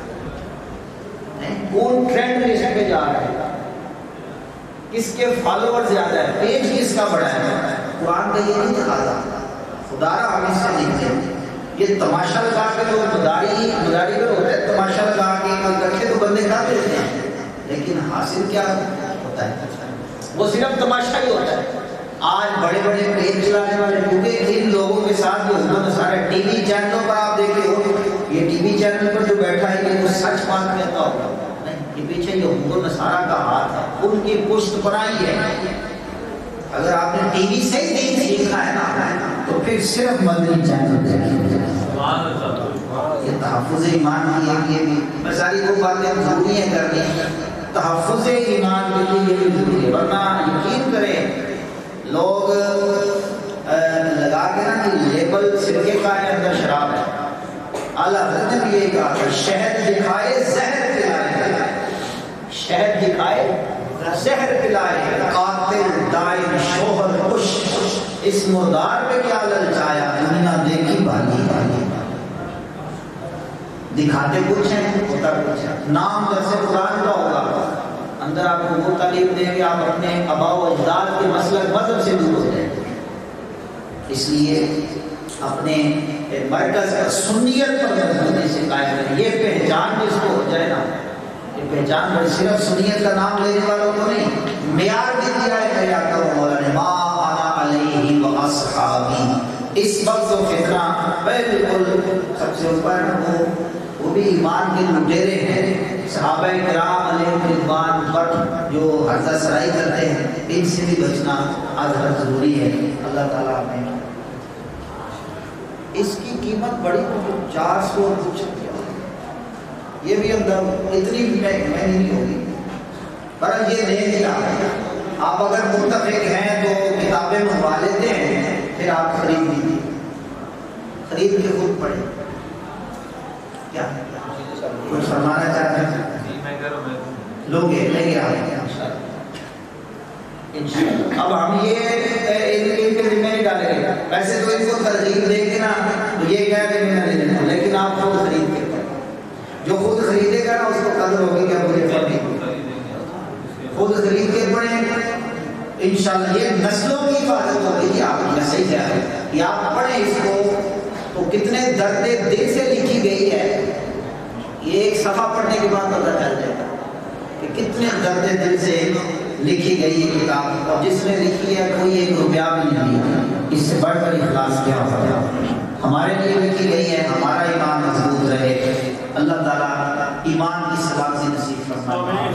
کون ٹرینڈ لسٹ پہ جا رہا ہے، کس کے فالوور زیادہ ہے، پیج کس کا بڑا ہے. قرآن کا یہ نہیں دکھاتا. خدا را ہم اس سے لکھتے ہیں یہ تماشا لگا کے جو مداری پر ہوتا ہے، تماشا لگا کے کوئی رکھے تو بندے کھا دیتے ہیں، لیکن حاصل کیا ہوتا ہے؟ وہ صرف تماشا ہی ہوتا ہے. آج بڑے بڑے پیج چلانے والے کیونکہ ان لوگوں کے ساتھ جو انہوں نے سارے ٹی وی چینلوں پر آپ دیکھے ہو، یہ ٹی وی چینل پر جو بیٹھا ہے یہ سچ بات کہتا ہوگا نہیں، یہ پیچھے یہود و نصارہ کا ہاتھ ہے، ان کی پشت بنائی ہے. اگر آپ نے ٹی وی سے ہی دین سیکھنا ہے نا تو پھر صرف مدنی چینل دیکھیں. یہ تحفظ ایمان کی یہ بھی میں ساری وہ باتیں ضروری ہیں کرنی. تحفظ ایمان کے لیے یہ بھی ضروری ہے، ورنہ یقین کریں لوگ لگا کے نا کہ لیبل سرکے کا ہے اندر شراب ہے. اعلیٰ حضرت نے بھی یہ کہا کہ شہد دکھائے زہر پلائے، شہد دکھائے زہر پلائے، قاتل دائن شوہر کش، اس مردار پہ کیا للچایا، دنیا دیکھی بھالی بھالی. دکھاتے کچھ ہیں ہوتا کچھ ہے. نام جیسے قرآن کا ہوگا اندر آپ کو وہ تعلیم دیں گے آپ اپنے آباء و اجداد کے مسلک مذہب سے دور ہو جائیں. اس لیے اپنے مرکز پر سنیت پر مضبوطی سے قائم کریں. یہ پہچان جس کو ہو جائے نا، یہ پہچان بڑی صرف سنیت کا نام لینے والوں کو نہیں، معیار بھی دیا ہے کہ آتا ہوں مولانا ما انا علیہ و اصحابی. اس وقت جو فتنہ بالکل سب سے اوپر وہ بھی ایمان کے لٹیرے ہیں صحابہ کرام علیہ رضوان پر جو حضرت سرائی کرتے ہیں، ان سے بھی بچنا آج بہت ضروری ہے. اللہ تعالیٰ نے اس کی قیمت بڑی 400 کچھ، یہ بھی اندر اتنی مہنگی نہیں ہوگی پر یہ دے دیا. آپ اگر متفق ہیں تو کتابیں منگوا لیتے ہیں، پھر آپ خرید لیجیے، خرید کے خود پڑھیں. کیا کوئی فرمانا چاہتے ہیں؟ لوگ لے گے اب ہم یہ ان کے ذمہ نہیں ڈالیں گے. ویسے تو ان کو ترغیب دے کے نا تو یہ کہہ کہ میں نہ لے لینا، لیکن آپ خود خرید کے پڑھیں. جو خود خریدے گا نا اس کو قدر ہوگی کہ مجھے خود خرید کے پڑھیں. انشاءاللہ یہ نسلوں کی حفاظت ہوگی. آپ یہ صحیح کہہ رہے ہیں کہ آپ پڑھیں اس کو تو کتنے درد دل سے لکھی گئی ہے. یہ ایک صفحہ پڑھنے کے بعد پتہ چل جائے گا کہ کتنے درد دل سے لکھی گئی یہ کتاب، اور جس نے لکھی ہے کوئی 1 روپیہ بھی نہیں لیا. اس سے بڑھ کر اخلاص کیا ہوگا. ہمارے لیے لکھی گئی ہے، ہمارا ایمان مضبوط رہے. اللہ تعالیٰ ایمان کی سلامتی نصیب فرمائے.